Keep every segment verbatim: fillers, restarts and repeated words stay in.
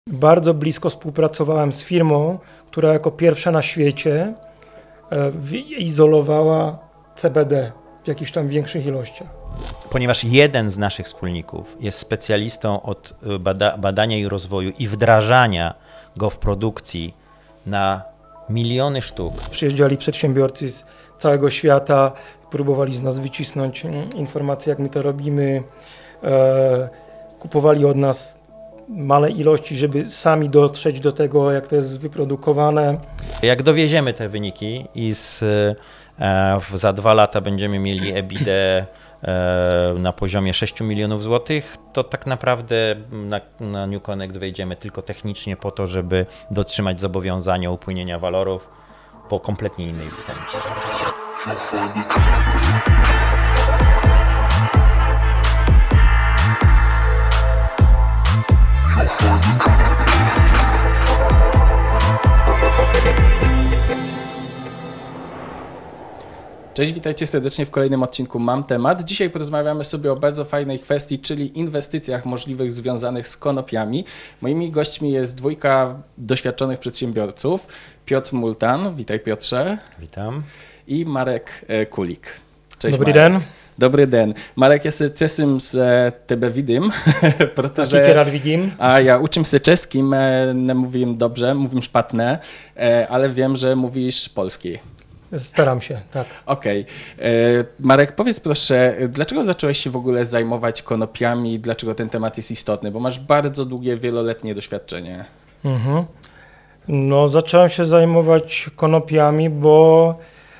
Bardzo blisko współpracowałem z firmą, która jako pierwsza na świecie izolowała C B D w jakichś tam większych ilościach. Ponieważ jeden z naszych wspólników jest specjalistą od bada badania i rozwoju i wdrażania go w produkcji na miliony sztuk. Przyjeżdżali przedsiębiorcy z całego świata, próbowali z nas wycisnąć informacje, jak my to robimy, e, kupowali od nas małe ilości, żeby sami dotrzeć do tego, jak to jest wyprodukowane. Jak dowieziemy te wyniki i z, e, za dwa lata będziemy mieli EBITDA e, na poziomie sześciu milionów złotych, to tak naprawdę na, na New Connect wejdziemy tylko technicznie po to, żeby dotrzymać zobowiązania upłynienia walorów po kompletnie innej cenie. Cześć, witajcie serdecznie w kolejnym odcinku Mam Temat. Dzisiaj porozmawiamy sobie o bardzo fajnej kwestii, czyli inwestycjach możliwych związanych z konopiami. Moimi gośćmi jest dwójka doświadczonych przedsiębiorców. Piotr Multan, witaj Piotrze. Witam. I Marek Kulik. Cześć. Dobry den. Dobrý den. Marek, já se těším, že tebe vidím, protože Taky rád vidím. A já učím se českým, nemluvím dobře, mluvím špatně, ale vím, že mluvíš polski. Staram się, tak. Okej. Okay. Marek, powiedz proszę, dlaczego zacząłeś się w ogóle zajmować konopiami, dlaczego ten temat jest istotny, bo masz bardzo długie, wieloletnie doświadczenie. Mhm. No, zacząłem się zajmować konopiami, bo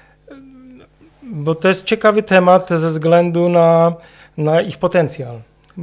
Bo to jest ciekawy temat ze względu na, na ich potencjał.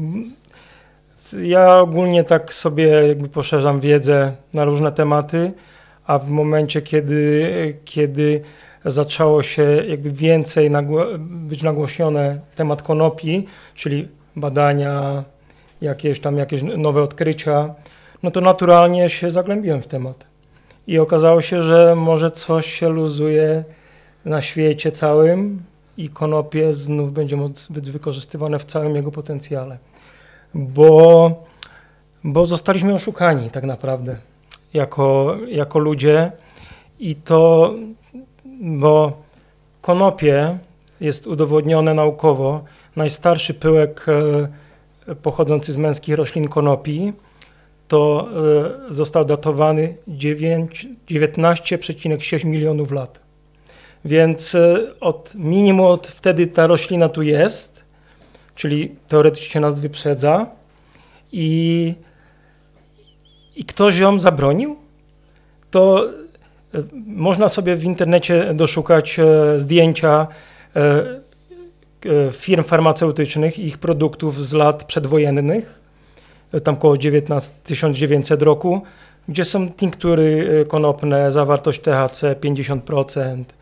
Ja ogólnie tak sobie jakby poszerzam wiedzę na różne tematy, a w momencie, kiedy, kiedy zaczęło się jakby więcej nagło być nagłośnione temat konopi, czyli badania, jakieś tam jakieś nowe odkrycia, no to naturalnie się zagłębiłem w temat. I okazało się, że może coś się luzuje na świecie całym i konopie znów będzie móc być wykorzystywane w całym jego potencjale. Bo, bo zostaliśmy oszukani tak naprawdę jako, jako ludzie i to, bo konopie jest udowodnione naukowo, najstarszy pyłek e, pochodzący z męskich roślin konopi to e, został datowany dziewiętnaście przecinek sześć milionów lat. Więc od minimum od wtedy ta roślina tu jest, czyli teoretycznie nas wyprzedza i, i ktoś ją zabronił, to można sobie w internecie doszukać zdjęcia firm farmaceutycznych i ich produktów z lat przedwojennych, tam koło tysiąc dziewięćset roku, gdzie są tinktury konopne, zawartość T H C pięćdziesiąt procent.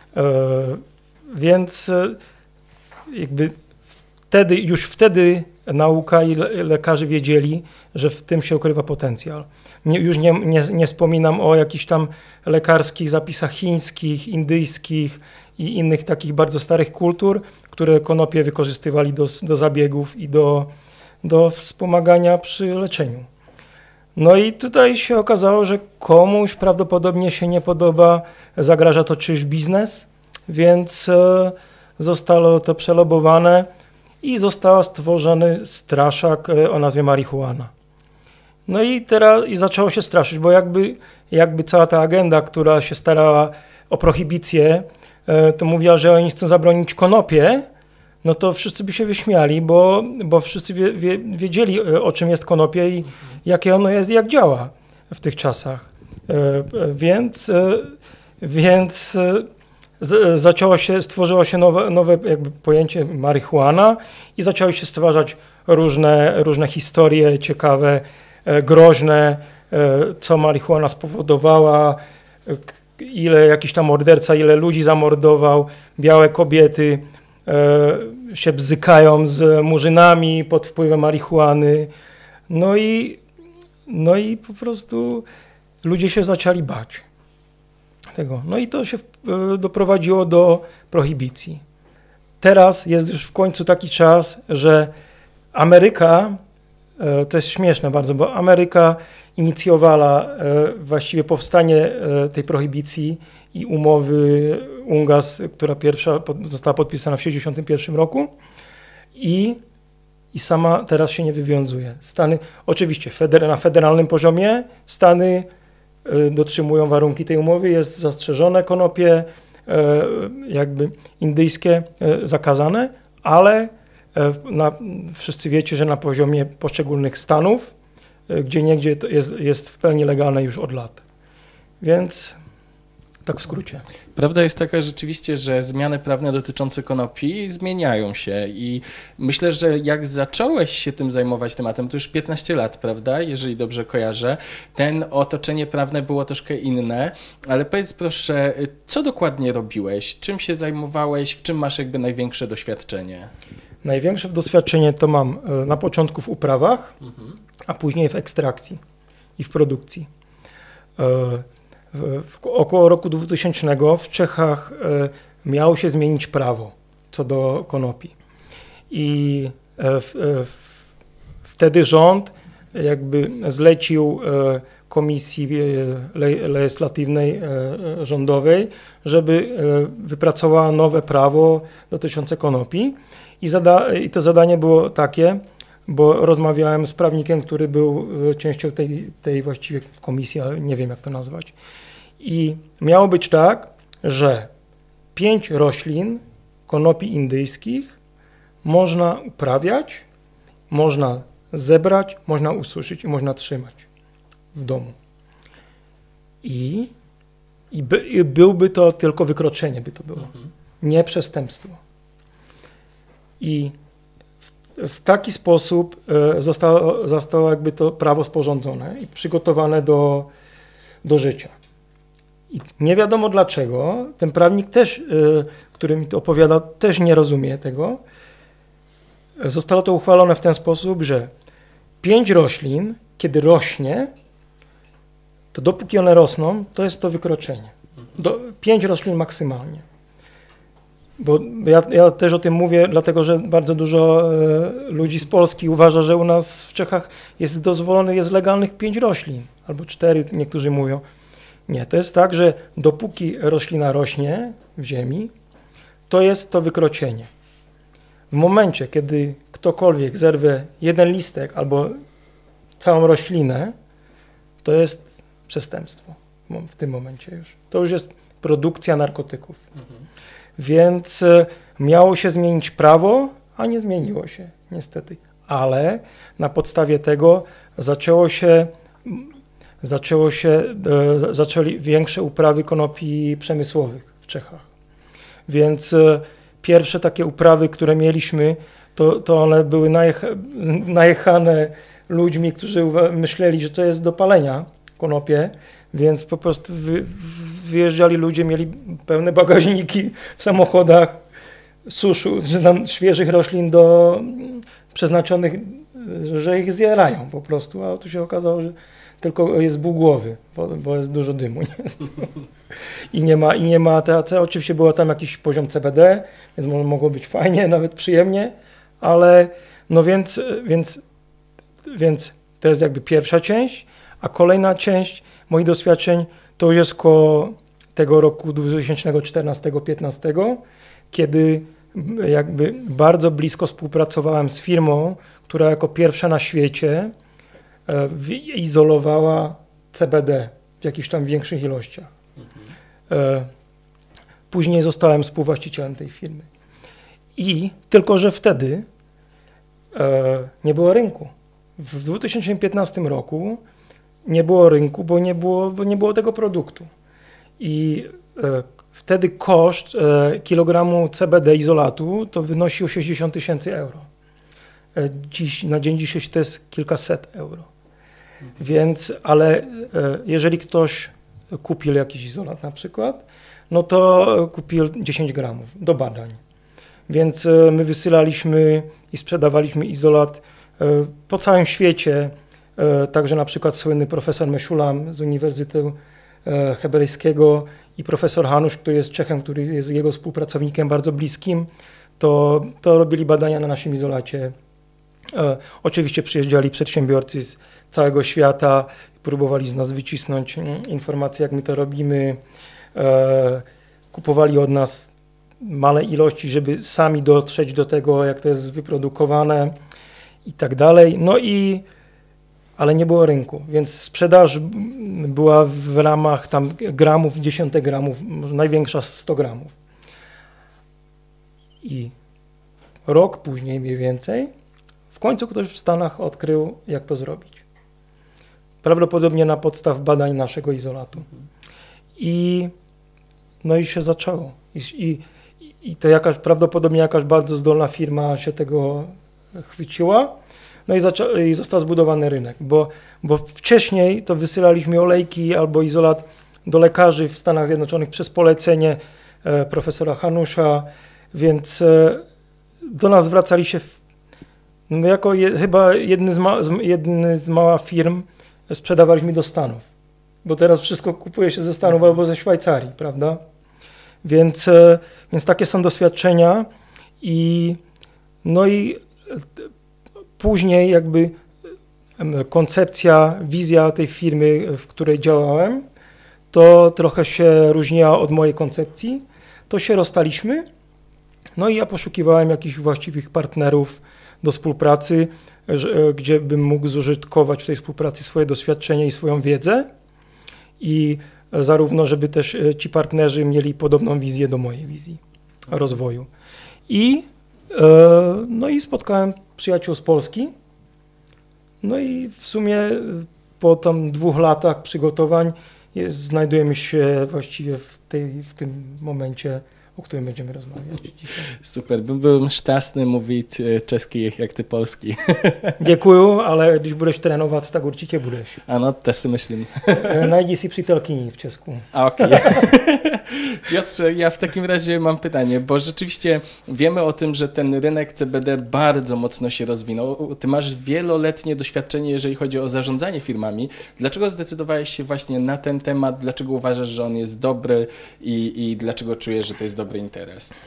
Więc jakby wtedy, już wtedy nauka i lekarze wiedzieli, że w tym się ukrywa potencjał. Nie, już nie, nie, nie wspominam o jakichś tam lekarskich zapisach chińskich, indyjskich i innych takich bardzo starych kultur, które konopie wykorzystywali do, do zabiegów i do, do wspomagania przy leczeniu. No i tutaj się okazało, że komuś prawdopodobnie się nie podoba, zagraża to czyjś biznes, więc e, zostało to przelobowane i został stworzony straszak e, o nazwie marihuana. No i teraz i zaczęło się straszyć, bo jakby, jakby cała ta agenda, która się starała o prohibicję, e, to mówiła, że oni chcą zabronić konopie, no to wszyscy by się wyśmiali, bo, bo wszyscy wie, wie, wiedzieli, o czym jest konopie i jakie ono jest i jak działa w tych czasach. E, więc e, więc e, z, zaczęło się, stworzyło się nowe, nowe jakby pojęcie marihuana i zaczęły się stwarzać różne, różne historie ciekawe, e, groźne, e, co marihuana spowodowała, e, ile jakiś tam morderca, ile ludzi zamordował, białe kobiety e, się bzykają z murzynami pod wpływem marihuany. No i, no i po prostu ludzie się zaczęli bać tego. No i to się e, doprowadziło do prohibicji. Teraz jest już w końcu taki czas, że Ameryka to jest śmieszne bardzo, bo Ameryka inicjowała właściwie powstanie tej prohibicji i umowy UNGAS, która pierwsza została podpisana w tysiąc dziewięćset sześćdziesiątym pierwszym roku i, i sama teraz się nie wywiązuje. Stany, oczywiście feder, na federalnym poziomie Stany dotrzymują warunki tej umowy, jest zastrzeżone konopie jakby indyjskie zakazane, ale na, wszyscy wiecie, że na poziomie poszczególnych stanów, gdzie niegdzie to jest, jest w pełni legalne już od lat. Więc tak w skrócie. Prawda jest taka rzeczywiście, że zmiany prawne dotyczące konopi zmieniają się i myślę, że jak zacząłeś się tym zajmować tematem, to już piętnaście lat, prawda, jeżeli dobrze kojarzę, ten otoczenie prawne było troszkę inne, ale powiedz proszę, co dokładnie robiłeś, czym się zajmowałeś, w czym masz jakby największe doświadczenie? Największe doświadczenie to mam na początku w uprawach, mhm. a później w ekstrakcji i w produkcji. W około roku dwutysięcznego w Czechach miało się zmienić prawo co do konopi. I w, w, wtedy rząd jakby zlecił komisji legislatywnej rządowej, żeby wypracowała nowe prawo dotyczące konopi. I, zada, I to zadanie było takie, bo rozmawiałem z prawnikiem, który był częścią tej, tej właściwie komisji, ale nie wiem jak to nazwać. I miało być tak, że pięć roślin konopi indyjskich można uprawiać, można zebrać, można ususzyć i można trzymać w domu. I, i, by, i byłby to tylko wykroczenie, by to było, mhm. nie przestępstwo. I w, w taki sposób e, zostało, zostało jakby to prawo sporządzone i przygotowane do, do życia. I nie wiadomo dlaczego, ten prawnik też, e, który mi to opowiada, też nie rozumie tego. Zostało to uchwalone w ten sposób, że pięć roślin, kiedy rośnie, to dopóki one rosną, to jest to wykroczenie. Do, pięć roślin maksymalnie. Bo ja, ja też o tym mówię, dlatego że bardzo dużo e, ludzi z Polski uważa, że u nas w Czechach jest dozwolony, jest legalnych pięć roślin, albo cztery, niektórzy mówią. Nie, to jest tak, że dopóki roślina rośnie w ziemi, to jest to wykroczenie. W momencie, kiedy ktokolwiek zerwie jeden listek albo całą roślinę, to jest przestępstwo w tym momencie już. To już jest produkcja narkotyków. Mhm. Więc miało się zmienić prawo, a nie zmieniło się niestety. Ale na podstawie tego zaczęło się, zaczęło się, e, zaczęli większe uprawy konopi przemysłowych w Czechach. Więc e, pierwsze takie uprawy, które mieliśmy, to, to one były najecha, najechane ludźmi, którzy myśleli, że to jest do palenia konopie, więc po prostu wy, wyjeżdżali ludzie, mieli pełne bagażniki w samochodach suszu, że tam świeżych roślin do przeznaczonych, że ich zjarają po prostu, a tu się okazało, że tylko jest ból głowy, bo, bo jest dużo dymu. Nie? I nie ma, i nie ma T H C, oczywiście był tam jakiś poziom C B D, więc mogło być fajnie, nawet przyjemnie, ale no więc, więc, więc to jest jakby pierwsza część, a kolejna część moich doświadczeń to już jest koło tego roku dwa tysiące czternastego piętnastego, kiedy jakby bardzo blisko współpracowałem z firmą, która jako pierwsza na świecie izolowała C B D w jakichś tam większych ilościach. Mhm. Później zostałem współwłaścicielem tej firmy. I tylko, że wtedy nie było rynku. W dwa tysiące piętnastym roku nie było rynku, bo nie było, bo nie było tego produktu. I e, wtedy koszt e, kilogramu C B D izolatu to wynosił sześćdziesiąt tysięcy euro. E, dziś, na dzień dzisiejszy to jest kilkaset euro. Mhm. Więc, ale e, jeżeli ktoś kupił jakiś izolat na przykład, no to kupił dziesięć gramów do badań. Więc e, my wysyłaliśmy i sprzedawaliśmy izolat e, po całym świecie. Także na przykład słynny profesor Meszulam z Uniwersytetu Hebrajskiego i profesor Hanusz, który jest Czechem, który jest jego współpracownikiem bardzo bliskim, to, to robili badania na naszym izolacie E, oczywiście przyjeżdżali przedsiębiorcy z całego świata, próbowali z nas wycisnąć informacje, jak my to robimy. E, kupowali od nas małe ilości, żeby sami dotrzeć do tego, jak to jest wyprodukowane i tak dalej. No i ale nie było rynku, więc sprzedaż była w ramach tam gramów, dziesiątek gramów, największa sto gramów. I rok później mniej więcej w końcu ktoś w Stanach odkrył, jak to zrobić. Prawdopodobnie na podstaw badań naszego izolatu. I no i się zaczęło. I, i, i to jakaś, prawdopodobnie jakaś bardzo zdolna firma się tego chwyciła. No i, zaczą, i został zbudowany rynek, bo, bo wcześniej to wysyłaliśmy olejki albo izolat do lekarzy w Stanach Zjednoczonych przez polecenie e, profesora Hanusza, więc e, do nas zwracali się w, no jako je, chyba jedny z, ma, z, jedny z mała firm sprzedawaliśmy do Stanów, bo teraz wszystko kupuje się ze Stanów albo ze Szwajcarii, prawda? Więc, e, więc takie są doświadczenia i no i później jakby koncepcja, wizja tej firmy, w której działałem, to trochę się różniła od mojej koncepcji. To się rozstaliśmy, no i ja poszukiwałem jakichś właściwych partnerów do współpracy, gdzie bym mógł zużytkować w tej współpracy swoje doświadczenie i swoją wiedzę i zarówno, żeby też ci partnerzy mieli podobną wizję do mojej wizji rozwoju. I, no i spotkałem przyjaciół z Polski. No i w sumie po tam dwóch latach przygotowań jest, znajdujemy się właściwie w, tej, w tym momencie, o którym będziemy rozmawiać dzisiaj. Super, byłem szczęśliwy mówić czeski jak ty polski. Dziękuję, ale když budeš trénovat, tak určitě budeš. Ano, też si myslím. Najdi si přítelkyni w czesku. A okej. Okay. Piotrze, ja w takim razie mam pytanie, bo rzeczywiście wiemy o tym, że ten rynek C B D bardzo mocno się rozwinął. Ty masz wieloletnie doświadczenie, jeżeli chodzi o zarządzanie firmami. Dlaczego zdecydowałeś się właśnie na ten temat? Dlaczego uważasz, że on jest dobry i, i dlaczego czujesz, że to jest dobry interes?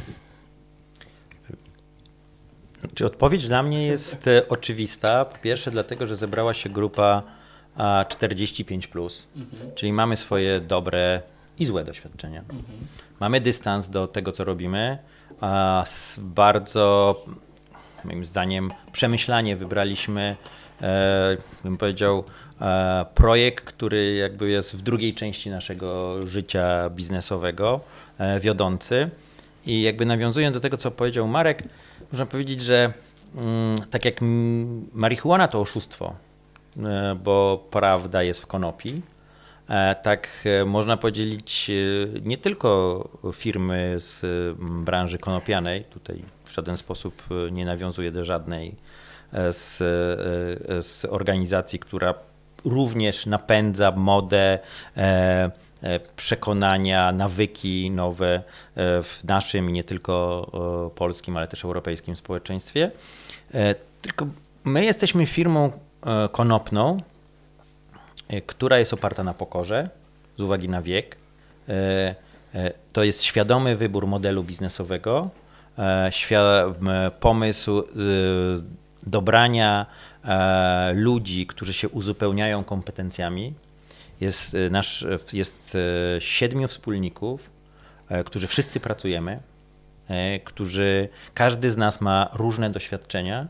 Czy odpowiedź dla mnie jest oczywista? Po pierwsze dlatego, że zebrała się grupa czterdzieści pięć plus, mhm. czyli mamy swoje dobre i złe doświadczenia. Mhm. Mamy dystans do tego, co robimy. Z bardzo, moim zdaniem, przemyślanie wybraliśmy, bym powiedział, projekt, który jakby jest w drugiej części naszego życia biznesowego, wiodący. I jakby nawiązując do tego, co powiedział Marek, można powiedzieć, że mm, tak jak marihuana to oszustwo, e, bo prawda jest w konopi, e, tak e, można podzielić e, nie tylko firmy z e, branży konopianej, tutaj w żaden sposób nie nawiązuję do żadnej e, z, e, z organizacji, która również napędza modę, e, przekonania, nawyki nowe w naszym i nie tylko polskim, ale też europejskim społeczeństwie. Tylko my jesteśmy firmą konopną, która jest oparta na pokorze z uwagi na wiek. To jest świadomy wybór modelu biznesowego, pomysł dobrania ludzi, którzy się uzupełniają kompetencjami. Jest, nasz, jest siedmiu wspólników, którzy wszyscy pracujemy, którzy, każdy z nas ma różne doświadczenia.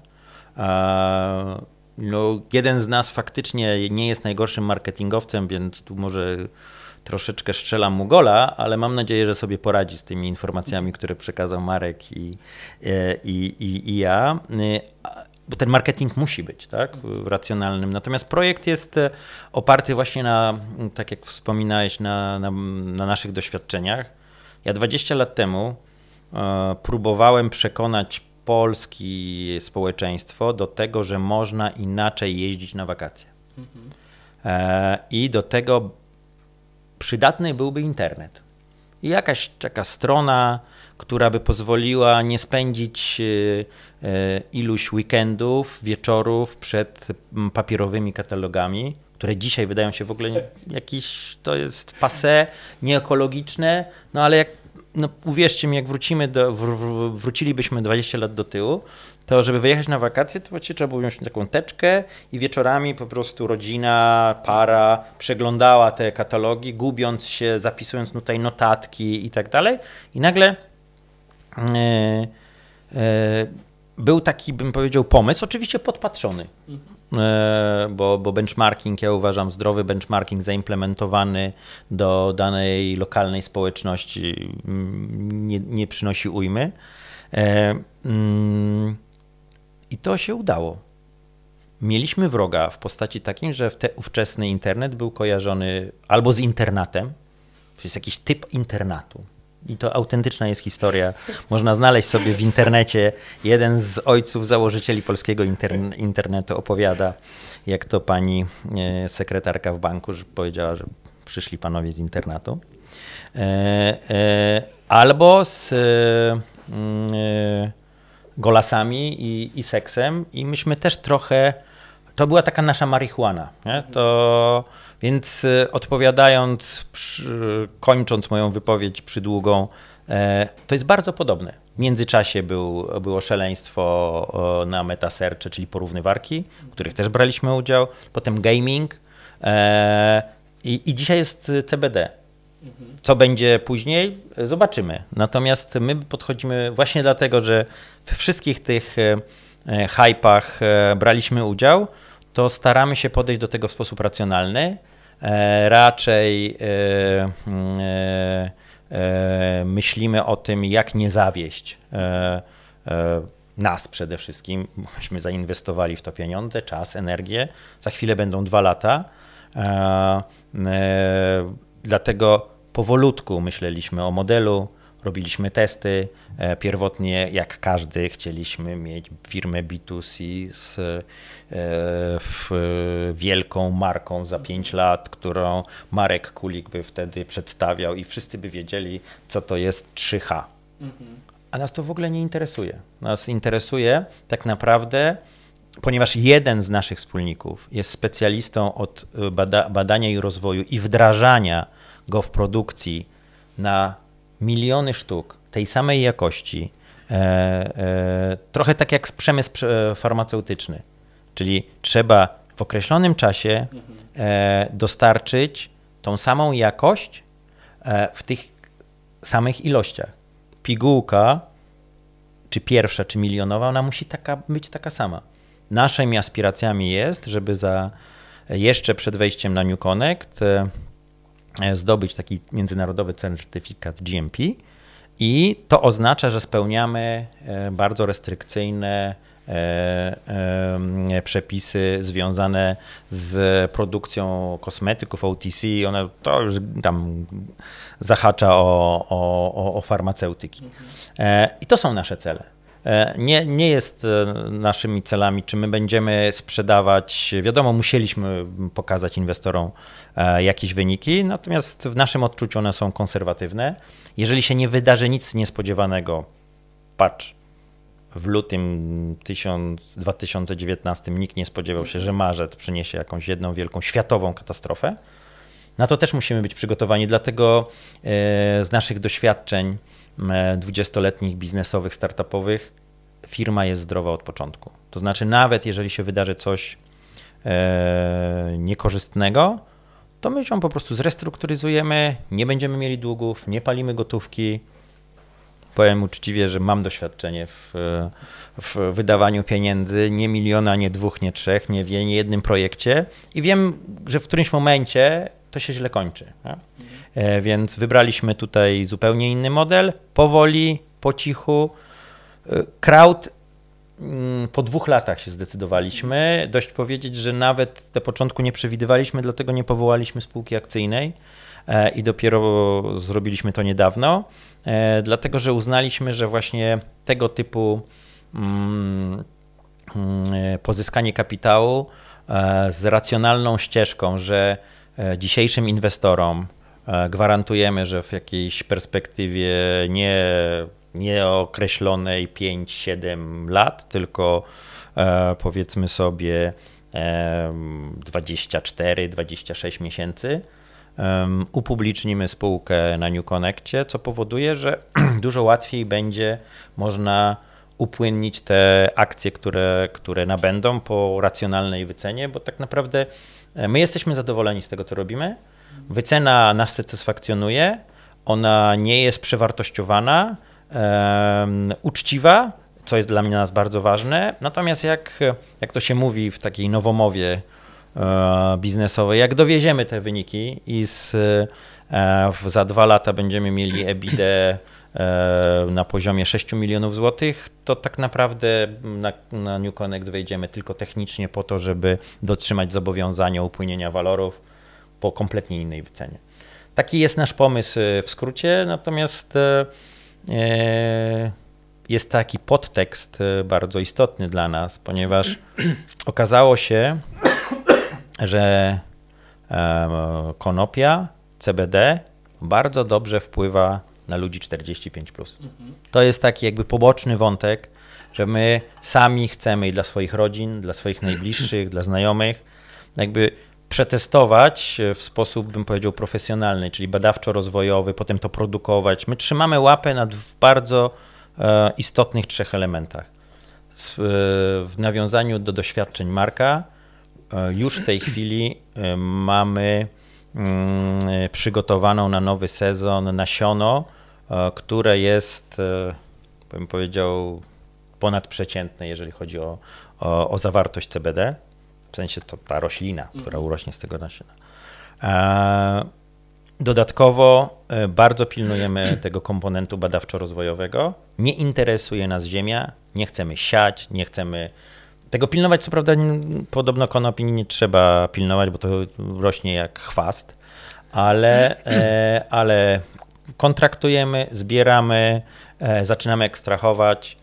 No, jeden z nas faktycznie nie jest najgorszym marketingowcem, więc tu może troszeczkę strzelam mu gola, ale mam nadzieję, że sobie poradzi z tymi informacjami, które przekazał Marek i, i, i, i ja. Bo ten marketing musi być, tak, racjonalnym. Natomiast projekt jest oparty właśnie na, tak jak wspominałeś, na, na, na naszych doświadczeniach. Ja dwadzieścia lat temu e, próbowałem przekonać polskie społeczeństwo do tego, że można inaczej jeździć na wakacje. Mhm. E, I do tego przydatny byłby internet. I jakaś taka strona, która by pozwoliła nie spędzić iluś weekendów, wieczorów przed papierowymi katalogami, które dzisiaj wydają się w ogóle jakiś, to jest passé, nieekologiczne, no ale jak no uwierzcie mi, jak wrócimy do, wr, wr, wrócilibyśmy dwadzieścia lat do tyłu, to żeby wyjechać na wakacje, to właściwie trzeba było wziąć taką teczkę i wieczorami po prostu rodzina, para przeglądała te katalogi, gubiąc się, zapisując tutaj notatki i tak dalej. I nagle yy, yy, był taki, bym powiedział, pomysł, oczywiście podpatrzony, mhm. bo, bo benchmarking, ja uważam, zdrowy benchmarking zaimplementowany do danej lokalnej społeczności nie, nie przynosi ujmy. I to się udało. Mieliśmy wroga w postaci takim, że te, ówczesny internet był kojarzony albo z internatem, to jest jakiś typ internatu. I to autentyczna jest historia. Można znaleźć sobie w internecie. Jeden z ojców założycieli polskiego interne- internetu opowiada, jak to pani e, sekretarka w banku że powiedziała, że przyszli panowie z internatu. E, e, albo z e, e, golasami i, i seksem. I myśmy też trochę... To była taka nasza marihuana. Nie? To... Więc odpowiadając, przy, kończąc moją wypowiedź przydługą, e, to jest bardzo podobne. W międzyczasie był, było szaleństwo na metasearche, czyli porównywarki, w których też braliśmy udział, potem gaming e, i, i dzisiaj jest C B D. Co będzie później? Zobaczymy. Natomiast my podchodzimy właśnie dlatego, że we wszystkich tych e, hypach e, braliśmy udział, to staramy się podejść do tego w sposób racjonalny. E, raczej e, e, e, myślimy o tym, jak nie zawieść e, e, nas przede wszystkim. Myśmy zainwestowali w to pieniądze, czas, energię. Za chwilę będą dwa lata. E, e, dlatego powolutku myśleliśmy o modelu, robiliśmy testy. E, pierwotnie, jak każdy, chcieliśmy mieć firmę B dwa C z e, w, wielką marką za pięć lat, którą Marek Kulik by wtedy przedstawiał i wszyscy by wiedzieli, co to jest trzy H. Mhm. A nas to w ogóle nie interesuje. Nas interesuje tak naprawdę, ponieważ jeden z naszych wspólników jest specjalistą od bada- badania i rozwoju i wdrażania go w produkcji na miliony sztuk tej samej jakości, e, e, trochę tak jak przemysł farmaceutyczny, czyli trzeba w określonym czasie e, dostarczyć tą samą jakość e, w tych samych ilościach. Pigułka, czy pierwsza, czy milionowa, ona musi taka, być taka sama. Naszymi aspiracjami jest, żeby za jeszcze przed wejściem na New Connect e, zdobyć taki międzynarodowy certyfikat G M P i to oznacza, że spełniamy bardzo restrykcyjne przepisy związane z produkcją kosmetyków O T C. One to już tam zahacza o, o, o farmaceutyki. I to są nasze cele. Nie, nie jest naszymi celami, czy my będziemy sprzedawać, wiadomo, musieliśmy pokazać inwestorom jakieś wyniki, natomiast w naszym odczuciu one są konserwatywne. Jeżeli się nie wydarzy nic niespodziewanego, patrz, w lutym dwa tysiące dziewiętnastym nikt nie spodziewał się, że marzec przyniesie jakąś jedną wielką światową katastrofę, na to też musimy być przygotowani, dlatego z naszych doświadczeń dwudziestoletnich biznesowych, startupowych, firma jest zdrowa od początku. To znaczy nawet jeżeli się wydarzy coś e, niekorzystnego, to my ją po prostu zrestrukturyzujemy, nie będziemy mieli długów, nie palimy gotówki. Powiem uczciwie, że mam doświadczenie w, w wydawaniu pieniędzy, nie miliona, nie dwóch, nie trzech, nie w nie jednym projekcie i wiem, że w którymś momencie to się źle kończy. Nie? Więc wybraliśmy tutaj zupełnie inny model, powoli, po cichu. Crowd po dwóch latach się zdecydowaliśmy. Dość powiedzieć, że nawet na początku nie przewidywaliśmy, dlatego nie powołaliśmy spółki akcyjnej i dopiero zrobiliśmy to niedawno, dlatego że uznaliśmy, że właśnie tego typu pozyskanie kapitału z racjonalną ścieżką, że dzisiejszym inwestorom gwarantujemy, że w jakiejś perspektywie nie, nieokreślonej pięć siedem lat, tylko e, powiedzmy sobie e, dwadzieścia cztery dwadzieścia sześć miesięcy, um, upublicznimy spółkę na New Connectie, co powoduje, że dużo łatwiej będzie można upłynnić te akcje, które, które nabędą po racjonalnej wycenie, bo tak naprawdę my jesteśmy zadowoleni z tego, co robimy. Wycena nas satysfakcjonuje, ona nie jest przewartościowana, um, uczciwa, co jest dla mnie nas bardzo ważne. Natomiast jak, jak to się mówi w takiej nowomowie e, biznesowej, jak dowieziemy te wyniki i z, e, w, za dwa lata będziemy mieli EBITDA e, na poziomie sześciu milionów złotych, to tak naprawdę na, na New Connect wejdziemy tylko technicznie po to, żeby dotrzymać zobowiązania upłynienia walorów po kompletnie innej wycenie. Taki jest nasz pomysł w skrócie, natomiast e, e, jest taki podtekst bardzo istotny dla nas, ponieważ okazało się, że konopia, C B D bardzo dobrze wpływa na ludzi czterdzieści pięć plus. To jest taki jakby poboczny wątek, że my sami chcemy i dla swoich rodzin, dla swoich najbliższych, dla znajomych, jakby przetestować w sposób, bym powiedział, profesjonalny, czyli badawczo-rozwojowy, potem to produkować. My trzymamy łapę nad bardzo istotnych trzech elementach. W nawiązaniu do doświadczeń Marka już w tej chwili mamy przygotowaną na nowy sezon nasiono, które jest, bym powiedział, ponadprzeciętne, jeżeli chodzi o, o, o zawartość C B D, w sensie to ta roślina, która urośnie z tego nasiona. Dodatkowo bardzo pilnujemy tego komponentu badawczo-rozwojowego. Nie interesuje nas ziemia, nie chcemy siać, nie chcemy tego pilnować. Co prawda podobno konopi nie trzeba pilnować, bo to rośnie jak chwast, ale, ale kontraktujemy, zbieramy, zaczynamy ekstrahować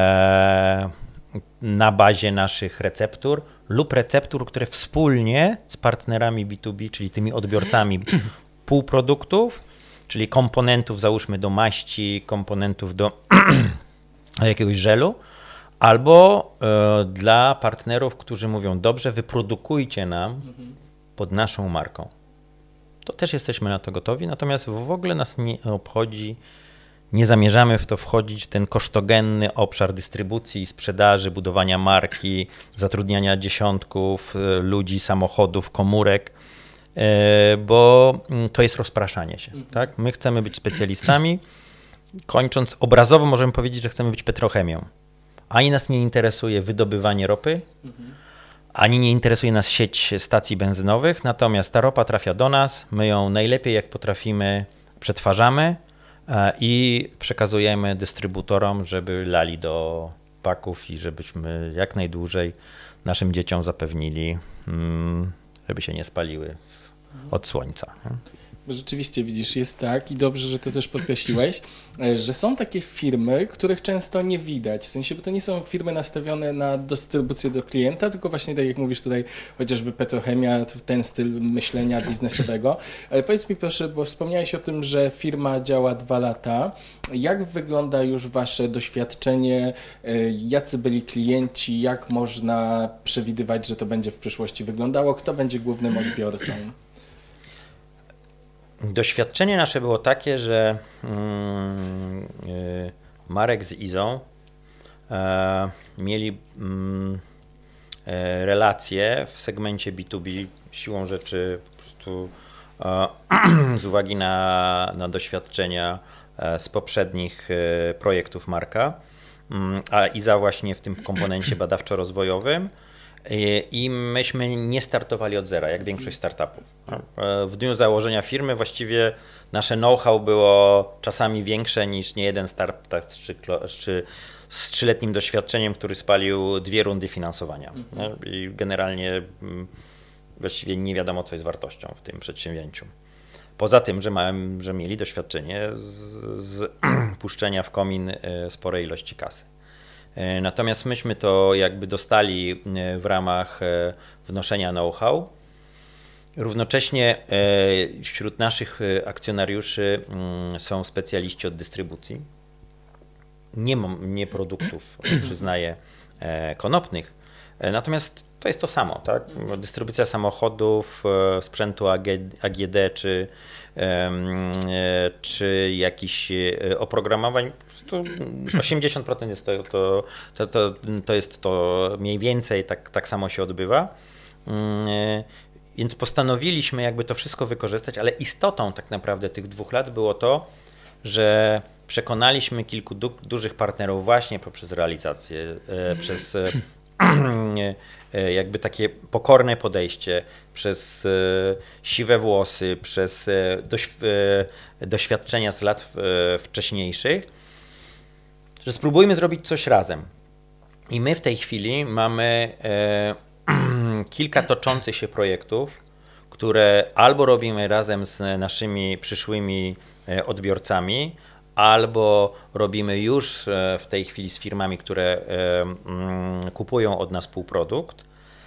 na bazie naszych receptur lub receptur, które wspólnie z partnerami B dwa B, czyli tymi odbiorcami półproduktów, czyli komponentów, załóżmy do maści, komponentów do jakiegoś żelu, albo e, dla partnerów, którzy mówią, dobrze, wyprodukujcie nam pod naszą marką. To też jesteśmy na to gotowi, natomiast w ogóle nas nie obchodzi, nie zamierzamy w to wchodzić, w ten kosztogenny obszar dystrybucji, sprzedaży, budowania marki, zatrudniania dziesiątków ludzi, samochodów, komórek, bo to jest rozpraszanie się. Tak? My chcemy być specjalistami. Kończąc obrazowo możemy powiedzieć, że chcemy być petrochemią. Ani nas nie interesuje wydobywanie ropy, ani nie interesuje nas sieć stacji benzynowych, natomiast ta ropa trafia do nas, my ją najlepiej jak potrafimy przetwarzamy i przekazujemy dystrybutorom, żeby lali do paków i żebyśmy jak najdłużej naszym dzieciom zapewnili, żeby się nie spaliły od słońca. Rzeczywiście, widzisz, jest tak i dobrze, że to też podkreśliłeś, że są takie firmy, których często nie widać, w sensie, bo to nie są firmy nastawione na dystrybucję do klienta, tylko właśnie tak jak mówisz tutaj, chociażby petrochemia, ten styl myślenia biznesowego. Ale powiedz mi proszę, bo wspomniałeś o tym, że firma działa dwa lata. Jak wygląda już wasze doświadczenie? Jacy byli klienci? Jak można przewidywać, że to będzie w przyszłości wyglądało? Kto będzie głównym odbiorcą? Doświadczenie nasze było takie, że mm, y, Marek z Izą e, mieli mm, e, relacje w segmencie B dwa B siłą rzeczy po prostu e, z uwagi na, na doświadczenia e, z poprzednich e, projektów Marka, mm, a Iza właśnie w tym komponencie badawczo-rozwojowym. I myśmy nie startowali od zera, jak większość startupów. W dniu założenia firmy właściwie nasze know-how było czasami większe niż niejeden startup z trzyletnim doświadczeniem, który spalił dwie rundy finansowania. I generalnie właściwie nie wiadomo, co jest wartością w tym przedsięwzięciu. Poza tym, że, małem, że mieli doświadczenie z, z puszczenia w komin sporej ilości kasy. Natomiast myśmy to jakby dostali w ramach wnoszenia know-how. Równocześnie wśród naszych akcjonariuszy są specjaliści od dystrybucji. Nie, nie produktów, przyznaję, konopnych. Natomiast to jest to samo, tak? Dystrybucja samochodów, sprzętu A G D czy, czy jakichś oprogramowań, to osiemdziesiąt procent jest to, to, to, to, to jest to mniej więcej tak, tak samo się odbywa. Więc postanowiliśmy jakby to wszystko wykorzystać, ale istotą tak naprawdę tych dwóch lat było to, że przekonaliśmy kilku du dużych partnerów właśnie poprzez realizację, e, przez e, e, jakby takie pokorne podejście, przez e, siwe włosy, przez e, doś e, doświadczenia z lat e, wcześniejszych, że spróbujmy zrobić coś razem. I my w tej chwili mamy e, kilka toczących się projektów, które albo robimy razem z naszymi przyszłymi odbiorcami, albo robimy już w tej chwili z firmami, które kupują od nas półprodukt,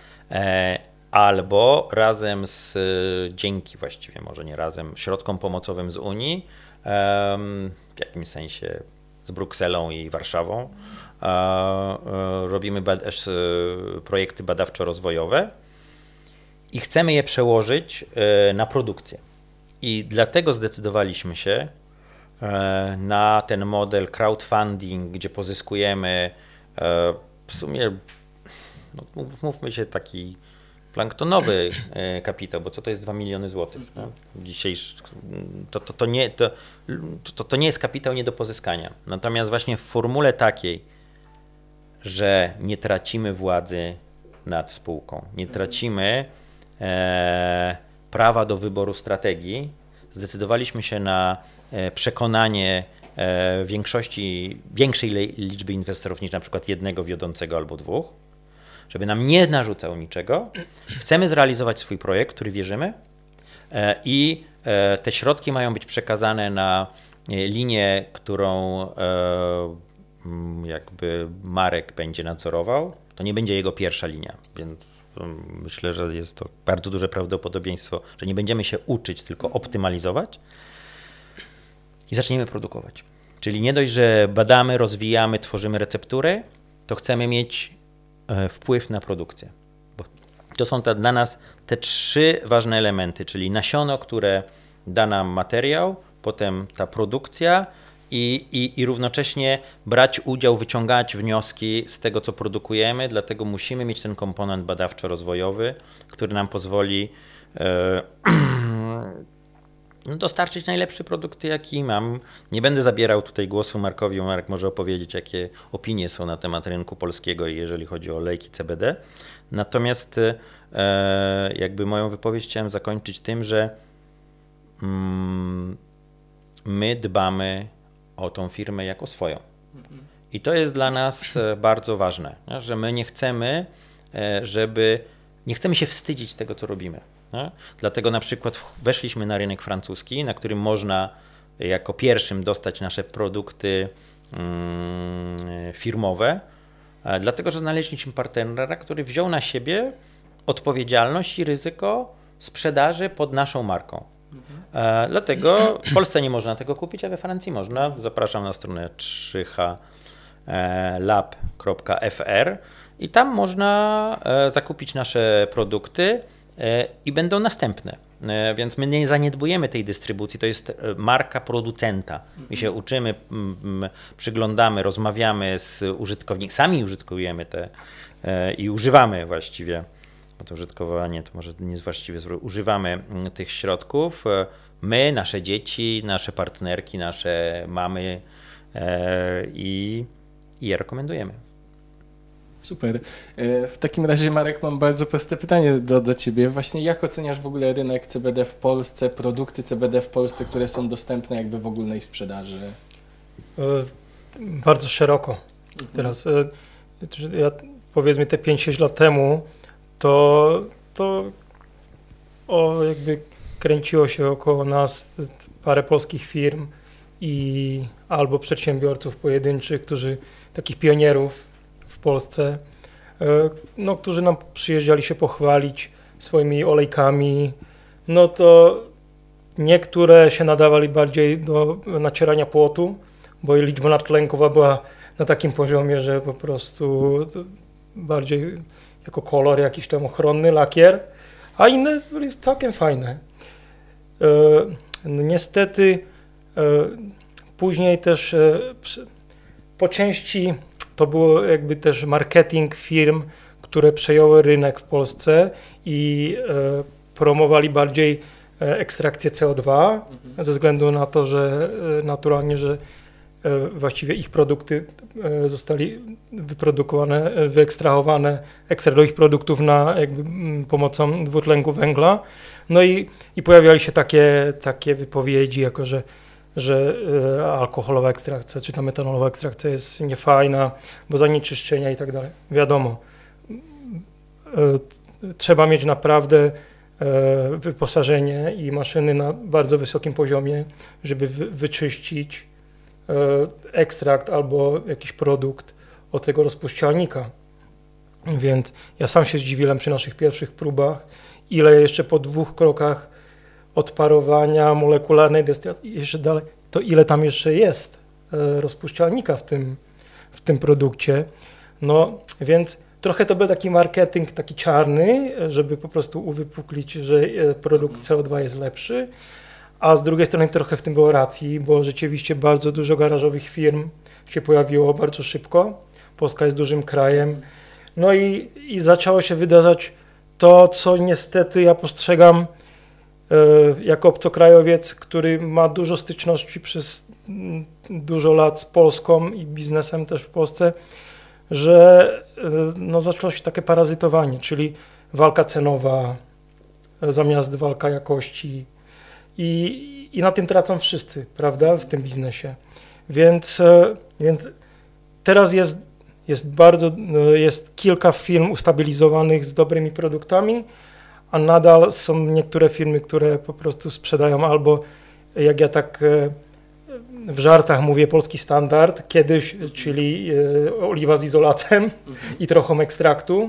albo razem z, dzięki właściwie, może nie razem, środkom pomocowym z Unii, w jakimś sensie z Brukselą i Warszawą, robimy bada projekty badawczo-rozwojowe i chcemy je przełożyć na produkcję. I dlatego zdecydowaliśmy się na ten model crowdfunding, gdzie pozyskujemy w sumie, no, mówmy się, taki planktonowy kapitał, bo co to jest dwa miliony złotych? No? Dzisiejszy, to, to, to, nie, to, to, to nie jest kapitał nie do pozyskania. Natomiast właśnie w formule takiej, że nie tracimy władzy nad spółką, nie tracimy e, prawa do wyboru strategii, zdecydowaliśmy się na e, przekonanie e, większości, większej liczby inwestorów niż na przykład jednego wiodącego albo dwóch, żeby nam nie narzucał niczego. Chcemy zrealizować swój projekt, w który wierzymy e, i e, te środki mają być przekazane na linię, którą e, jakby Marek będzie nadzorował. To nie będzie jego pierwsza linia, więc myślę, że jest to bardzo duże prawdopodobieństwo, że nie będziemy się uczyć, tylko optymalizować i zaczniemy produkować. Czyli nie dość, że badamy, rozwijamy, tworzymy receptury, to chcemy mieć wpływ na produkcję. Bo to są te, dla nas te trzy ważne elementy, czyli nasiono, które da nam materiał, potem ta produkcja i, i, i równocześnie brać udział, wyciągać wnioski z tego, co produkujemy, dlatego musimy mieć ten komponent badawczo-rozwojowy, który nam pozwoli e, dostarczyć najlepszy produkt, jaki mam. Nie będę zabierał tutaj głosu Markowi, bo Marek może opowiedzieć, jakie opinie są na temat rynku polskiego, jeżeli chodzi o olejki C B D. Natomiast e, jakby moją wypowiedź chciałem zakończyć tym, że mm, my dbamy o tą firmę jako swoją. I to jest dla nas bardzo ważne, że my nie chcemy, żeby, nie chcemy się wstydzić tego, co robimy. Nie? Dlatego na przykład weszliśmy na rynek francuski, na którym można jako pierwszym dostać nasze produkty mm, firmowe, dlatego że znaleźliśmy partnera, który wziął na siebie odpowiedzialność i ryzyko sprzedaży pod naszą marką. E, dlatego w Polsce nie można tego kupić, a we Francji można. Zapraszam na stronę trzy H lab kropka F R i tam można e, zakupić nasze produkty e, i będą następne. E, więc my nie zaniedbujemy tej dystrybucji, to jest marka producenta. My się uczymy, m, m, przyglądamy, rozmawiamy z użytkownikami, sami użytkujemy te e, i używamy właściwie. Bo to użytkowanie to może nie jest właściwie, używamy tych środków. My, nasze dzieci, nasze partnerki, nasze mamy e, i, i je rekomendujemy. Super. W takim razie, Marek, mam bardzo proste pytanie do, do Ciebie. Właśnie jak oceniasz w ogóle rynek C B D w Polsce, produkty C B D w Polsce, które są dostępne jakby w ogólnej sprzedaży? Bardzo szeroko. Teraz, ja, powiedzmy te pięć sześć lat temu, to, to o, jakby kręciło się około nas parę polskich firm i albo przedsiębiorców pojedynczych, którzy, takich pionierów w Polsce, no, którzy nam przyjeżdżali się pochwalić swoimi olejkami, no to niektóre się nadawali bardziej do nacierania płotu, bo liczba nadtlenkowa była na takim poziomie, że po prostu bardziej jako kolor jakiś tam ochronny, lakier, a inne były całkiem fajne. No niestety później też po części to było jakby też marketing firm, które przejęły rynek w Polsce i promowali bardziej ekstrakcję C O dwa, mhm. ze względu na to, że naturalnie, że właściwie ich produkty zostali wyprodukowane, wyekstrahowane, ekstrakt do ich produktów na jakby pomocą dwutlenku węgla. No i, i pojawiały się takie, takie wypowiedzi, jako że, że alkoholowa ekstrakcja czy ta metanolowa ekstrakcja jest niefajna, bo zanieczyszczenia i tak dalej. Wiadomo, trzeba mieć naprawdę wyposażenie i maszyny na bardzo wysokim poziomie, żeby wy, wyczyścić ekstrakt albo jakiś produkt od tego rozpuszczalnika. Więc ja sam się zdziwiłem przy naszych pierwszych próbach, ile jeszcze po dwóch krokach odparowania molekularnej destylacji, jeszcze dalej, to ile tam jeszcze jest rozpuszczalnika w tym, w tym produkcie. No więc trochę to był taki marketing taki czarny, żeby po prostu uwypuklić, że produkt C O dwa jest lepszy, a z drugiej strony trochę w tym było racji, bo rzeczywiście bardzo dużo garażowych firm się pojawiło bardzo szybko. Polska jest dużym krajem. No i, i zaczęło się wydarzać to, co niestety ja postrzegam e, jako obcokrajowiec, który ma dużo styczności przez m, dużo lat z Polską i biznesem też w Polsce, że e, no, zaczęło się takie parazytowanie, czyli walka cenowa e, zamiast walka jakości. I, I na tym tracą wszyscy, prawda, w tym biznesie. Więc, więc teraz jest, jest bardzo, jest kilka firm ustabilizowanych z dobrymi produktami, a nadal są niektóre firmy, które po prostu sprzedają albo, jak ja tak w żartach mówię, polski standard, kiedyś, czyli oliwa z izolatem mhm. i trochę ekstraktu,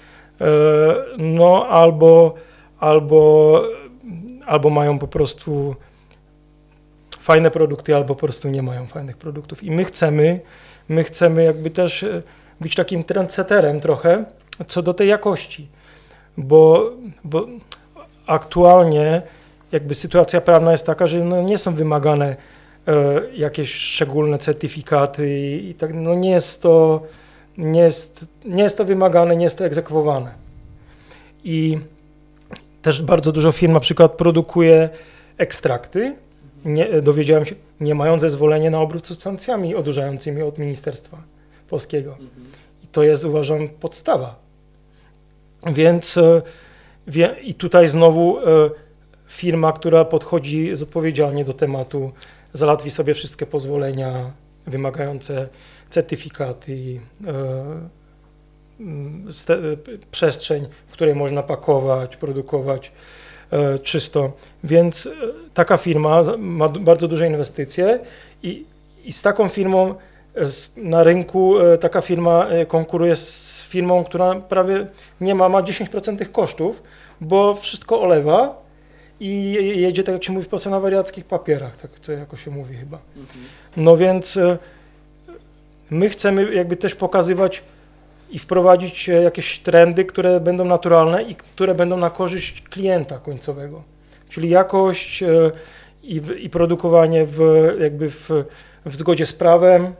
no albo, albo albo mają po prostu fajne produkty, albo po prostu nie mają fajnych produktów. I my chcemy, my chcemy jakby też być takim trendsetterem trochę co do tej jakości, bo, bo aktualnie jakby sytuacja prawna jest taka, że no nie są wymagane e, jakieś szczególne certyfikaty i, i tak, no nie jest to, nie jest, nie jest to wymagane, nie jest to egzekwowane. I też bardzo dużo firm na przykład produkuje ekstrakty, nie, dowiedziałem się, nie mają zezwolenia na obrót substancjami odurzającymi od Ministerstwa Polskiego. Mhm. I to jest, uważam, podstawa. Więc wie, i tutaj znowu e, firma, która podchodzi odpowiedzialnie do tematu, załatwi sobie wszystkie pozwolenia wymagające certyfikaty, e, Ste, przestrzeń, w której można pakować, produkować e, czysto. Więc e, taka firma ma bardzo duże inwestycje i, i z taką firmą z, na rynku e, taka firma e, konkuruje z firmą, która prawie nie ma, ma dziesięć procent tych kosztów, bo wszystko olewa i jedzie, tak jak się mówi w Polsce, na wariackich papierach, tak to jako się mówi chyba. Mhm. No więc e, my chcemy jakby też pokazywać i wprowadzić jakieś trendy, które będą naturalne i które będą na korzyść klienta końcowego. Czyli jakość i, i produkowanie w, jakby w, w zgodzie z prawem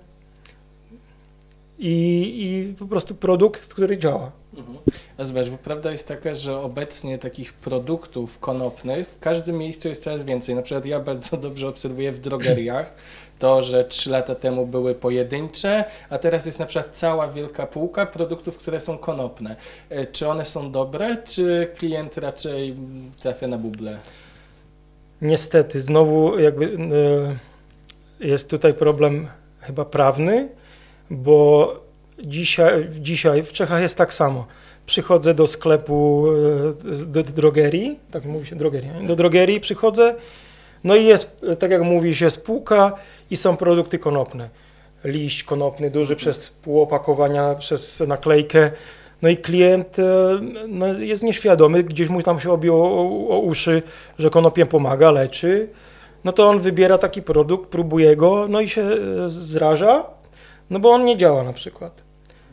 i, i po prostu produkt, który działa. Mhm. A zobacz, bo prawda jest taka, że obecnie takich produktów konopnych w każdym miejscu jest coraz więcej. Na przykład ja bardzo dobrze obserwuję w drogeriach to, że trzy lata temu były pojedyncze, a teraz jest na przykład cała wielka półka produktów, które są konopne. Czy one są dobre, czy klient raczej trafia na buble? Niestety, znowu jakby jest tutaj problem chyba prawny, bo dzisiaj, dzisiaj w Czechach jest tak samo. Przychodzę do sklepu, do drogerii, tak mówi się drogeria, do drogerii przychodzę, no i jest, tak jak mówisz, jest półka i są produkty konopne. Liść konopny duży przez pół opakowania, przez naklejkę. No i klient no, jest nieświadomy, gdzieś mu tam się obiło o, o uszy, że konopie pomaga, leczy. No to on wybiera taki produkt, próbuje go, no i się zraża, no bo on nie działa na przykład.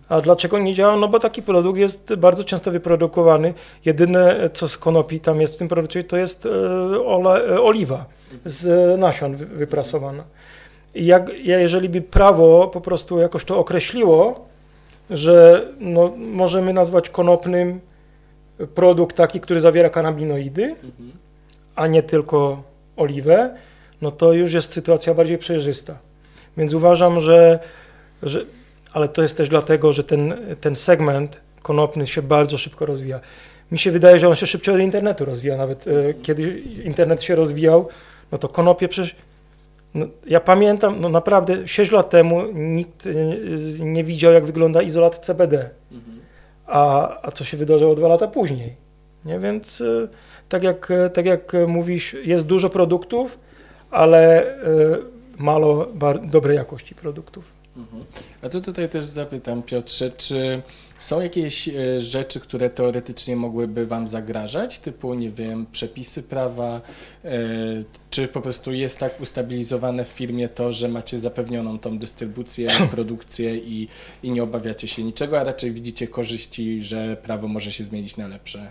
A dlaczego nie działa? No bo taki produkt jest bardzo często wyprodukowany. Jedyne, co z konopi tam jest w tym produkcie, to jest ole, oliwa z nasion wyprasowana. I jak, jeżeli by prawo po prostu jakoś to określiło, że no, możemy nazwać konopnym produkt taki, który zawiera kanabinoidy, mhm. a nie tylko oliwę, no to już jest sytuacja bardziej przejrzysta. Więc uważam, że, że ale to jest też dlatego, że ten, ten segment konopny się bardzo szybko rozwija. Mi się wydaje, że on się szybciej od internetu rozwija. Nawet e, kiedy internet się rozwijał, no to konopie przecież... No, ja pamiętam, no naprawdę sześć lat temu nikt e, nie widział, jak wygląda izolat C B D. Mhm. A, a co się wydarzyło dwa lata później. Nie? Więc e, tak, jak, tak jak mówisz, jest dużo produktów, ale e, mało bar- dobrej jakości produktów. Mhm. A to tutaj też zapytam, Piotrze, czy są jakieś e, rzeczy, które teoretycznie mogłyby Wam zagrażać, typu, nie wiem, przepisy prawa, e, czy po prostu jest tak ustabilizowane w firmie to, że macie zapewnioną tą dystrybucję, produkcję i, i nie obawiacie się niczego, a raczej widzicie korzyści, że prawo może się zmienić na lepsze?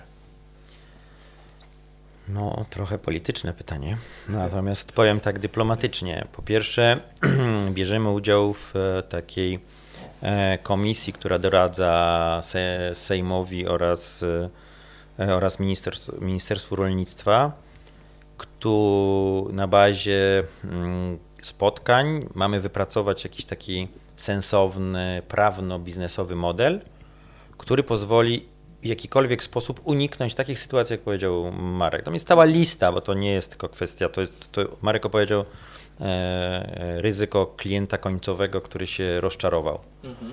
No, trochę polityczne pytanie, natomiast powiem tak dyplomatycznie. Po pierwsze, bierzemy udział w takiej komisji, która doradza Sejmowi oraz, oraz Ministerstwu, Ministerstwu Rolnictwa, który na bazie spotkań mamy wypracować jakiś taki sensowny, prawno-biznesowy model, który pozwoli w jakikolwiek sposób uniknąć takich sytuacji, jak powiedział Marek. Tam jest cała lista, bo to nie jest tylko kwestia, to, jest, to Marek opowiedział e, ryzyko klienta końcowego, który się rozczarował. Mhm.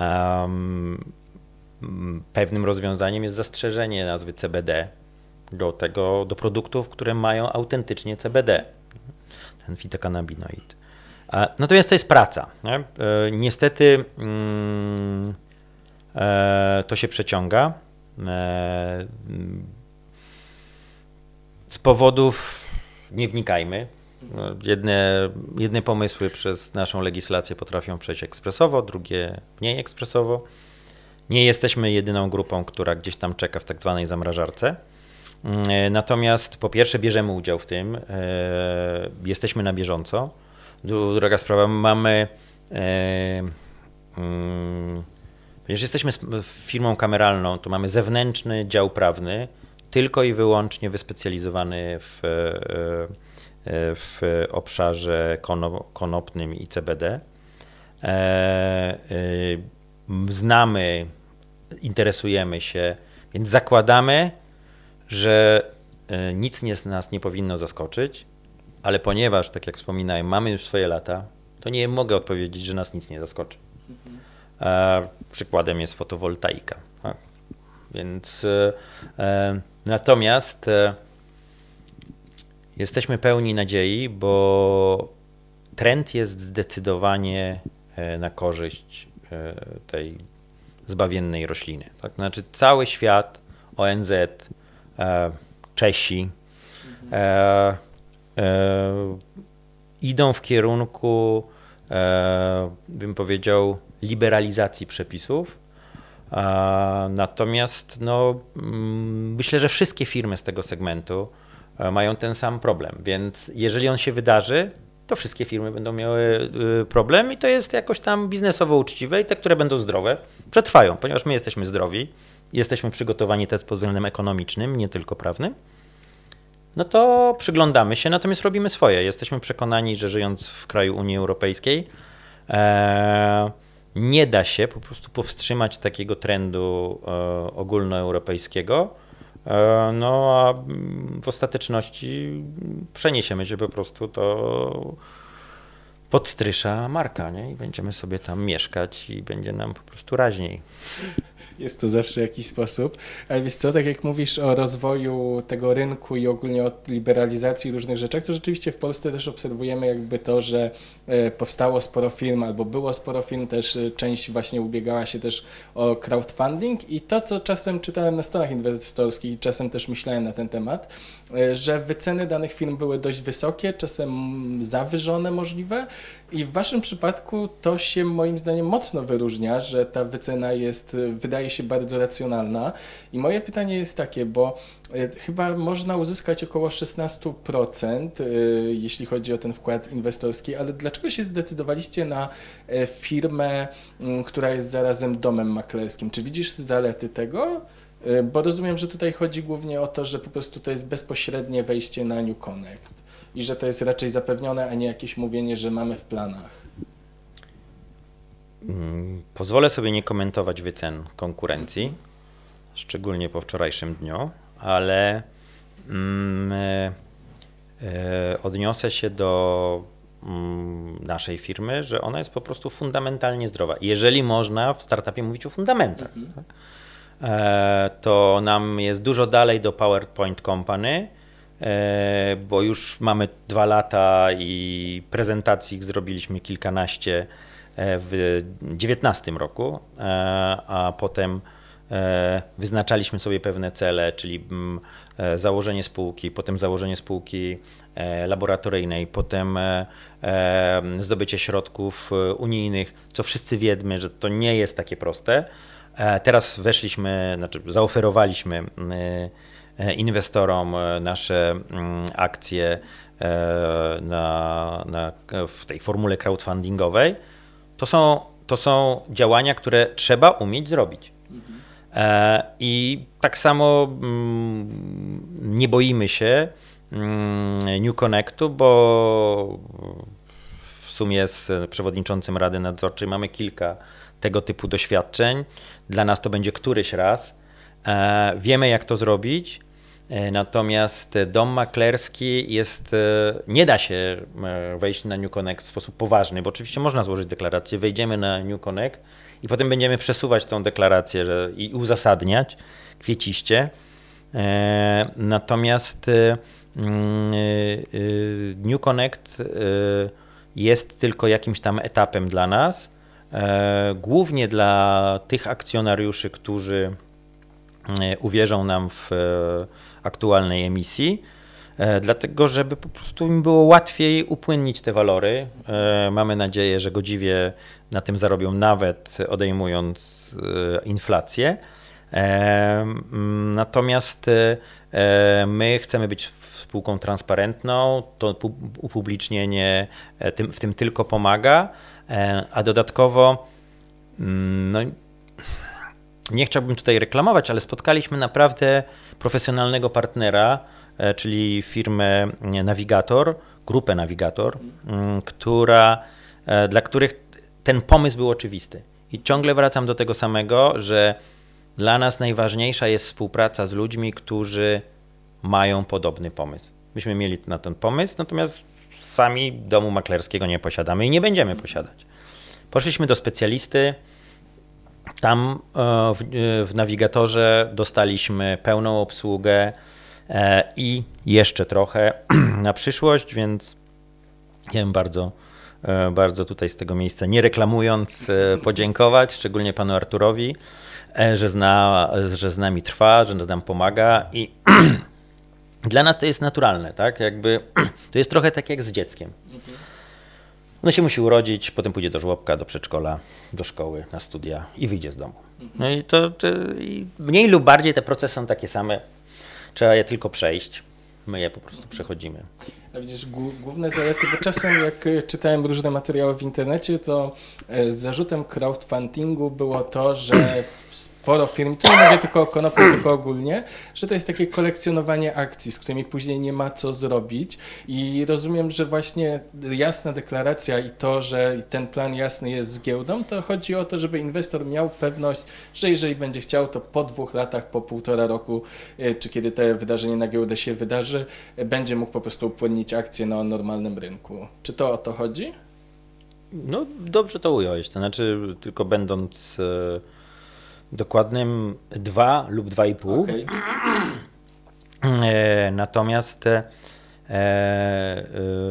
Um, pewnym rozwiązaniem jest zastrzeżenie nazwy C B D do tego, do produktów, które mają autentycznie C B D, ten fitokannabinoid. E, natomiast to jest praca. Nie? E, niestety mm, e, to się przeciąga. Z powodów, nie wnikajmy, jedne, jedne pomysły przez naszą legislację potrafią przejść ekspresowo, drugie mniej ekspresowo. Nie jesteśmy jedyną grupą, która gdzieś tam czeka w tak zwanej zamrażarce. Natomiast po pierwsze bierzemy udział w tym, jesteśmy na bieżąco. Druga sprawa, mamy... Ponieważ jesteśmy firmą kameralną, to mamy zewnętrzny dział prawny, tylko i wyłącznie wyspecjalizowany w, w obszarze konopnym i C B D. Znamy, interesujemy się, więc zakładamy, że nic nie, nas nie powinno zaskoczyć, ale ponieważ, tak jak wspominałem, mamy już swoje lata, to nie mogę odpowiedzieć, że nas nic nie zaskoczy. E, przykładem jest fotowoltaika. Tak? Więc e, natomiast e, jesteśmy pełni nadziei, bo trend jest zdecydowanie e, na korzyść e, tej zbawiennej rośliny. Tak? Znaczy cały świat, O N Z, e, Czesi e, e, idą w kierunku, e, bym powiedział, liberalizacji przepisów. Natomiast no, myślę, że wszystkie firmy z tego segmentu mają ten sam problem, więc jeżeli on się wydarzy, to wszystkie firmy będą miały problem i to jest jakoś tam biznesowo uczciwe i te, które będą zdrowe, przetrwają, ponieważ my jesteśmy zdrowi, jesteśmy przygotowani też pod względem ekonomicznym, nie tylko prawnym, no to przyglądamy się, natomiast robimy swoje. Jesteśmy przekonani, że żyjąc w kraju Unii Europejskiej, e, nie da się po prostu powstrzymać takiego trendu e, ogólnoeuropejskiego, e, no a w ostateczności przeniesiemy się po prostu to pod strysza Marka, nie? I będziemy sobie tam mieszkać i będzie nam po prostu raźniej. Jest to zawsze jakiś sposób. Ale wiesz co, tak jak mówisz o rozwoju tego rynku i ogólnie o liberalizacji różnych rzeczach, to rzeczywiście w Polsce też obserwujemy jakby to, że powstało sporo firm albo było sporo firm, też część właśnie ubiegała się też o crowdfunding i to, co czasem czytałem na stronach inwestorskich i czasem też myślałem na ten temat, że wyceny danych firm były dość wysokie, czasem zawyżone możliwe i w waszym przypadku to się moim zdaniem mocno wyróżnia, że ta wycena jest, wydaje się bardzo racjonalna i moje pytanie jest takie, bo chyba można uzyskać około szesnaście procent, jeśli chodzi o ten wkład inwestorski, ale dlaczego się zdecydowaliście na firmę, która jest zarazem domem maklerskim? Czy widzisz zalety tego? Bo rozumiem, że tutaj chodzi głównie o to, że po prostu to jest bezpośrednie wejście na New Connect i że to jest raczej zapewnione, a nie jakieś mówienie, że mamy w planach. Pozwolę sobie nie komentować wycen konkurencji, szczególnie po wczorajszym dniu, ale mm, e, e, odniosę się do mm, naszej firmy, że ona jest po prostu fundamentalnie zdrowa. Jeżeli można w startupie mówić o fundamentach, Mhm. tak? e, to nam jest dużo dalej do PowerPoint Company, e, bo już mamy dwa lata i prezentacji zrobiliśmy kilkanaście w dziewiętnastym roku, a potem wyznaczaliśmy sobie pewne cele, czyli założenie spółki, potem założenie spółki laboratoryjnej, potem zdobycie środków unijnych, co wszyscy wiemy, że to nie jest takie proste. Teraz weszliśmy, znaczy zaoferowaliśmy inwestorom nasze akcje na, na, w tej formule crowdfundingowej. To są, to są działania, które trzeba umieć zrobić. Mhm. E, I tak samo mm, nie boimy się mm, New Connectu, bo w sumie z przewodniczącym Rady Nadzorczej mamy kilka tego typu doświadczeń. Dla nas to będzie któryś raz. E, wiemy, jak to zrobić. Natomiast dom maklerski jest, nie da się wejść na New Connect w sposób poważny, bo oczywiście można złożyć deklarację, wejdziemy na New Connect i potem będziemy przesuwać tą deklarację że, i uzasadniać kwieciście. Natomiast New Connect jest tylko jakimś tam etapem dla nas, głównie dla tych akcjonariuszy, którzy uwierzą nam w aktualnej emisji, dlatego żeby po prostu im było łatwiej upłynnić te walory. Mamy nadzieję, że godziwie na tym zarobią, nawet odejmując inflację. Natomiast my chcemy być spółką transparentną, to upublicznienie w tym tylko pomaga, a dodatkowo no, nie chciałbym tutaj reklamować, ale spotkaliśmy naprawdę profesjonalnego partnera, czyli firmę Navigator, grupę Navigator, która, dla których ten pomysł był oczywisty. I ciągle wracam do tego samego, że dla nas najważniejsza jest współpraca z ludźmi, którzy mają podobny pomysł. Myśmy mieli na ten pomysł, natomiast sami domu maklerskiego nie posiadamy i nie będziemy posiadać. Poszliśmy do specjalisty. Tam w, w Navigatorze dostaliśmy pełną obsługę i jeszcze trochę na przyszłość, więc chciałem bardzo, bardzo tutaj z tego miejsca, nie reklamując, podziękować, szczególnie panu Arturowi, że, zna, że z nami trwa, że nam pomaga i dla nas to jest naturalne, tak? Jakby to jest trochę tak jak z dzieckiem. Ono się musi urodzić, potem pójdzie do żłobka, do przedszkola, do szkoły, na studia i wyjdzie z domu. No i to, to i mniej lub bardziej te procesy są takie same. Trzeba je tylko przejść. My je po prostu przechodzimy. A widzisz, główne zalety, bo czasem jak czytałem różne materiały w internecie, to z zarzutem crowdfundingu było to, że sporo firm, tu nie mówię tylko o konopi, tylko ogólnie, że to jest takie kolekcjonowanie akcji, z którymi później nie ma co zrobić i rozumiem, że właśnie jasna deklaracja i to, że ten plan jasny jest z giełdą, to chodzi o to, żeby inwestor miał pewność, że jeżeli będzie chciał, to po dwóch latach, po półtora roku, czy kiedy to wydarzenie na giełdę się wydarzy, będzie mógł po prostu upłynnić akcje na normalnym rynku. Czy to o to chodzi? No dobrze to ująłeś, to znaczy tylko będąc dokładnym dwa lub dwa i pół. Okay. E, natomiast e, e,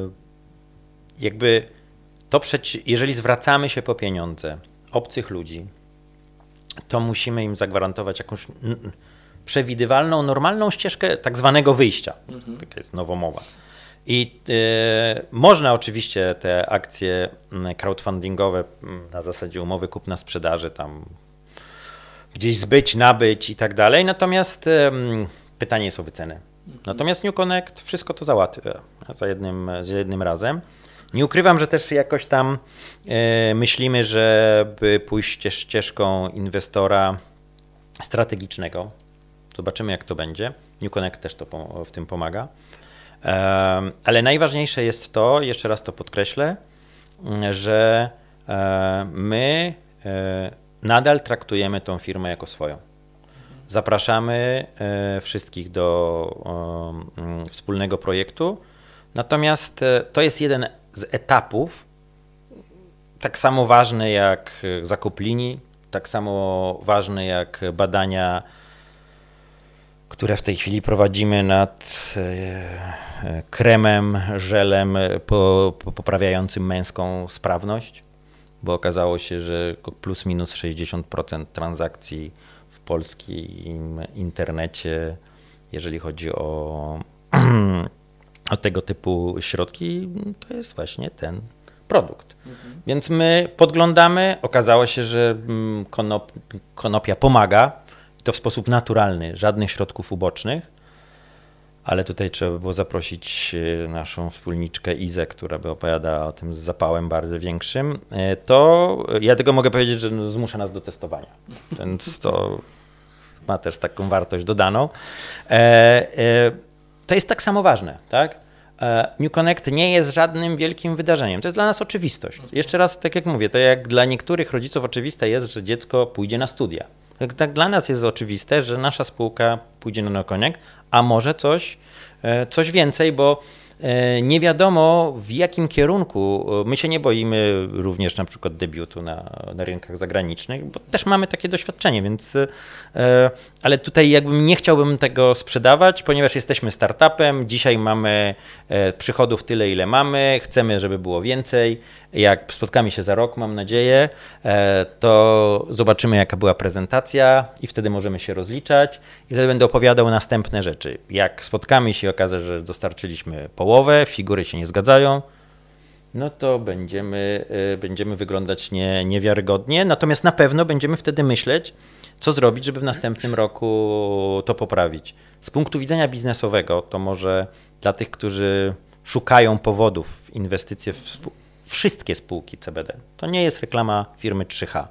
jakby to przeci- jeżeli zwracamy się po pieniądze obcych ludzi, to musimy im zagwarantować jakąś n- przewidywalną, normalną ścieżkę tak zwanego wyjścia. Mhm. Taka jest nowomowa. I e, można oczywiście te akcje crowdfundingowe na zasadzie umowy kupna-sprzedaży tam gdzieś zbyć, nabyć i tak dalej, natomiast e, pytanie jest o wycenę. Mhm. Natomiast New Connect wszystko to załatwia za jednym, za jednym razem. Nie ukrywam, że też jakoś tam e, myślimy, żeby pójść ścieżką inwestora strategicznego. Zobaczymy, jak to będzie. New Connect też to pom- w tym pomaga. E, ale najważniejsze jest to, jeszcze raz to podkreślę, że e, my e, nadal traktujemy tą firmę jako swoją. Zapraszamy e, wszystkich do e, wspólnego projektu. Natomiast e, to jest jeden z etapów, tak samo ważny jak zakup linii, tak samo ważny jak badania, które w tej chwili prowadzimy nad e, kremem, żelem po, po, poprawiającym męską sprawność, bo okazało się, że plus minus sześćdziesiąt procent transakcji w polskim internecie, jeżeli chodzi o o tego typu środki, to jest właśnie ten produkt. Mhm. Więc my podglądamy, okazało się, że konop, konopia pomaga, to w sposób naturalny, żadnych środków ubocznych, ale tutaj trzeba by było zaprosić naszą wspólniczkę Izę, która by opowiadała o tym z zapałem bardzo większym, to ja tylko mogę powiedzieć, że zmusza nas do testowania. Więc to ma też taką wartość dodaną. E, e, To jest tak samo ważne, tak? New Connect nie jest żadnym wielkim wydarzeniem. To jest dla nas oczywistość. Jeszcze raz, tak jak mówię, to jak dla niektórych rodziców oczywiste jest, że dziecko pójdzie na studia. Tak, tak dla nas jest oczywiste, że nasza spółka pójdzie na New Connect, a może coś, coś więcej, bo nie wiadomo w jakim kierunku. My się nie boimy również na przykład debiutu na, na rynkach zagranicznych, bo też mamy takie doświadczenie, więc ale tutaj jakbym nie chciałbym tego sprzedawać, ponieważ jesteśmy startupem, dzisiaj mamy przychodów tyle, ile mamy, chcemy, żeby było więcej. Jak spotkamy się za rok, mam nadzieję, to zobaczymy, jaka była prezentacja i wtedy możemy się rozliczać i wtedy będę opowiadał następne rzeczy. Jak spotkamy się i okaże, że dostarczyliśmy połowę, figury się nie zgadzają, no to będziemy, będziemy wyglądać nie, niewiarygodnie, natomiast na pewno będziemy wtedy myśleć, co zrobić, żeby w następnym roku to poprawić. Z punktu widzenia biznesowego, to może dla tych, którzy szukają powodów w inwestycje w spół- wszystkie spółki C B D. To nie jest reklama firmy trzy H.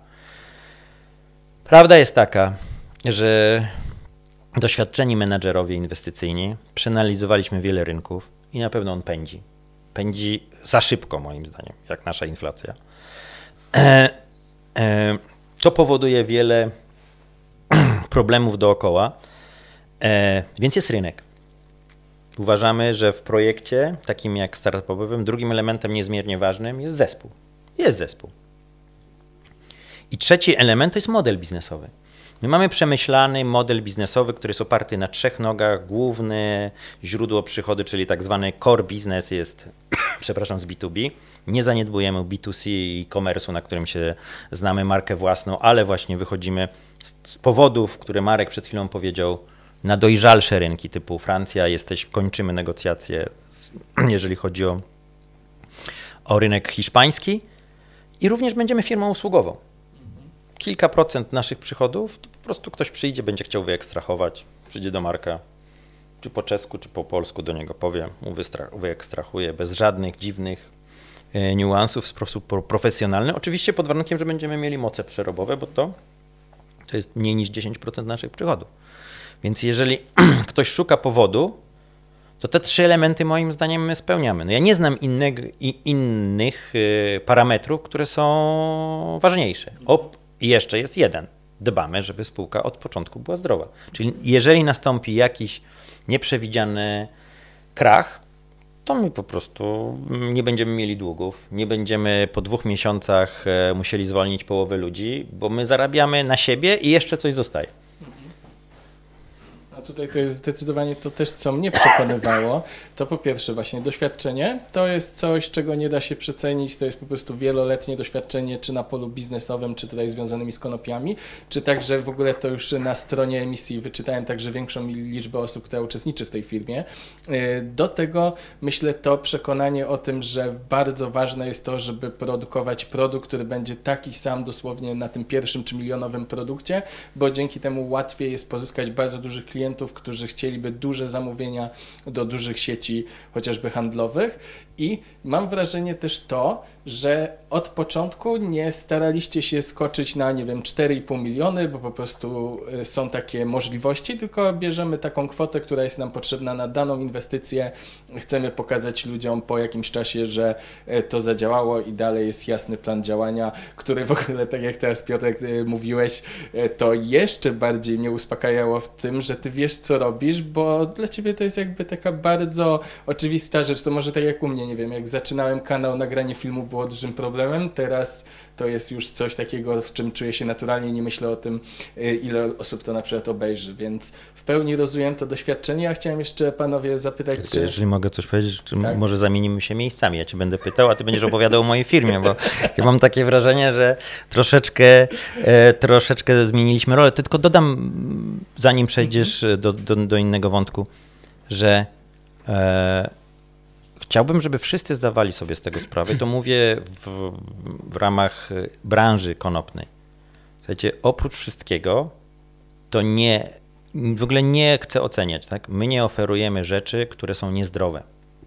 Prawda jest taka, że doświadczeni menadżerowie inwestycyjni przeanalizowaliśmy wiele rynków i na pewno on pędzi. Pędzi za szybko moim zdaniem, jak nasza inflacja. E, e, to powoduje wiele problemów dookoła, e, więc jest rynek. Uważamy, że w projekcie takim jak startupowym drugim elementem niezmiernie ważnym jest zespół. Jest zespół. I trzeci element to jest model biznesowy. My mamy przemyślany model biznesowy, który jest oparty na trzech nogach. Główne źródło przychody, czyli tak zwany core business jest, przepraszam, z B dwa B. Nie zaniedbujemy B dwa C i e-commerce'u, na którym się znamy markę własną, ale właśnie wychodzimy z powodów, które Marek przed chwilą powiedział, na dojrzalsze rynki typu Francja. Jesteś, kończymy negocjacje, jeżeli chodzi o, o rynek hiszpański i również będziemy firmą usługową. Kilka procent naszych przychodów to po prostu ktoś przyjdzie, będzie chciał wyekstrahować, przyjdzie do Marka, czy po czesku, czy po polsku do niego powie, mu wyekstrahuje bez żadnych dziwnych e, niuansów w sposób profesjonalny. Oczywiście pod warunkiem, że będziemy mieli moce przerobowe, bo to, to jest mniej niż dziesięć procent naszych przychodów. Więc jeżeli ktoś szuka powodu, to te trzy elementy moim zdaniem my spełniamy. No ja nie znam innego, i, innych y, parametrów, które są ważniejsze. O, i jeszcze jest jeden. Dbamy, żeby spółka od początku była zdrowa. Czyli jeżeli nastąpi jakiś nieprzewidziany krach, to my po prostu nie będziemy mieli długów, nie będziemy po dwóch miesiącach musieli zwolnić połowy ludzi, bo my zarabiamy na siebie i jeszcze coś zostaje. A tutaj to jest zdecydowanie to też, co mnie przekonywało, to po pierwsze właśnie doświadczenie, to jest coś, czego nie da się przecenić, to jest po prostu wieloletnie doświadczenie, czy na polu biznesowym, czy tutaj związanymi z konopiami, czy także w ogóle to już na stronie emisji wyczytałem także większą liczbę osób, która uczestniczy w tej firmie. Do tego myślę to przekonanie o tym, że bardzo ważne jest to, żeby produkować produkt, który będzie taki sam dosłownie na tym pierwszym czy milionowym produkcie, bo dzięki temu łatwiej jest pozyskać bardzo dużych klientów, którzy chcieliby duże zamówienia do dużych sieci, chociażby handlowych. I mam wrażenie też to, że od początku nie staraliście się skoczyć na, nie wiem, cztery i pół miliony, bo po prostu są takie możliwości, tylko bierzemy taką kwotę, która jest nam potrzebna na daną inwestycję. Chcemy pokazać ludziom po jakimś czasie, że to zadziałało i dalej jest jasny plan działania, który w ogóle, tak jak teraz Piotrek mówiłeś, to jeszcze bardziej mnie uspokajało w tym, że ty wiesz, co robisz, bo dla ciebie to jest jakby taka bardzo oczywista rzecz. To może tak jak u mnie, nie wiem, jak zaczynałem kanał, nagranie filmu było dużym problemem, teraz to jest już coś takiego, w czym czuję się naturalnie, nie myślę o tym, ile osób to na przykład obejrzy, więc w pełni rozumiem to doświadczenie. Ja chciałem jeszcze panowie zapytać, czy... Jeżeli mogę coś powiedzieć, czy tak? może zamienimy się miejscami, ja cię będę pytał, a ty będziesz opowiadał o mojej firmie, bo ja mam takie wrażenie, że troszeczkę, e, troszeczkę zmieniliśmy rolę. Tylko dodam, zanim przejdziesz do, do, do innego wątku, że e, chciałbym, żeby wszyscy zdawali sobie z tego sprawę. To mówię w, w ramach branży konopnej. Słuchajcie, oprócz wszystkiego, to nie, w ogóle nie chcę oceniać, tak? My nie oferujemy rzeczy, które są niezdrowe.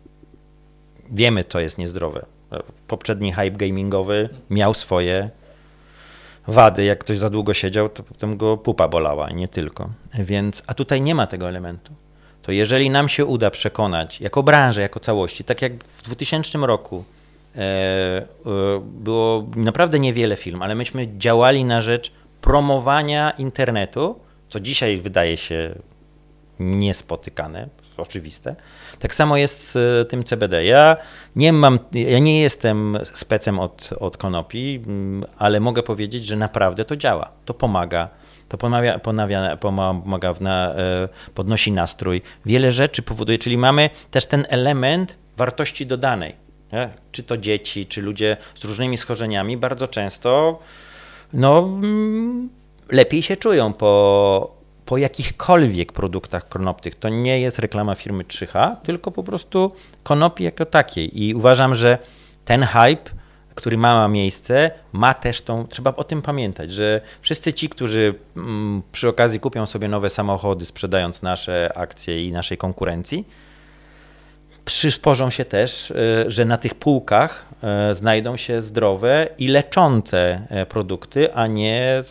Wiemy, co jest niezdrowe. Poprzedni hype gamingowy miał swoje wady. Jak ktoś za długo siedział, to potem go pupa bolała i nie tylko. Więc, a tutaj nie ma tego elementu. To jeżeli nam się uda przekonać, jako branżę, jako całości, tak jak w dwutysięcznym roku e, e, było naprawdę niewiele firm, ale myśmy działali na rzecz promowania internetu, co dzisiaj wydaje się niespotykane, oczywiste. Tak samo jest z tym C B D. Ja nie mam, ja nie jestem specem od, od konopi, ale mogę powiedzieć, że naprawdę to działa. To pomaga. To pomawia, ponawia, pomaga, na, podnosi nastrój. Wiele rzeczy powoduje, czyli mamy też ten element wartości dodanej. Nie? Czy to dzieci, czy ludzie z różnymi schorzeniami bardzo często no, lepiej się czują po, po jakichkolwiek produktach konopnych. To nie jest reklama firmy trzy H, tylko po prostu konopi jako takiej. I uważam, że ten hype, który ma miejsce, ma też tą, trzeba o tym pamiętać, że wszyscy ci, którzy mm, przy okazji kupią sobie nowe samochody, sprzedając nasze akcje i naszej konkurencji, przysporzą się też, że na tych półkach znajdą się zdrowe i leczące produkty, a nie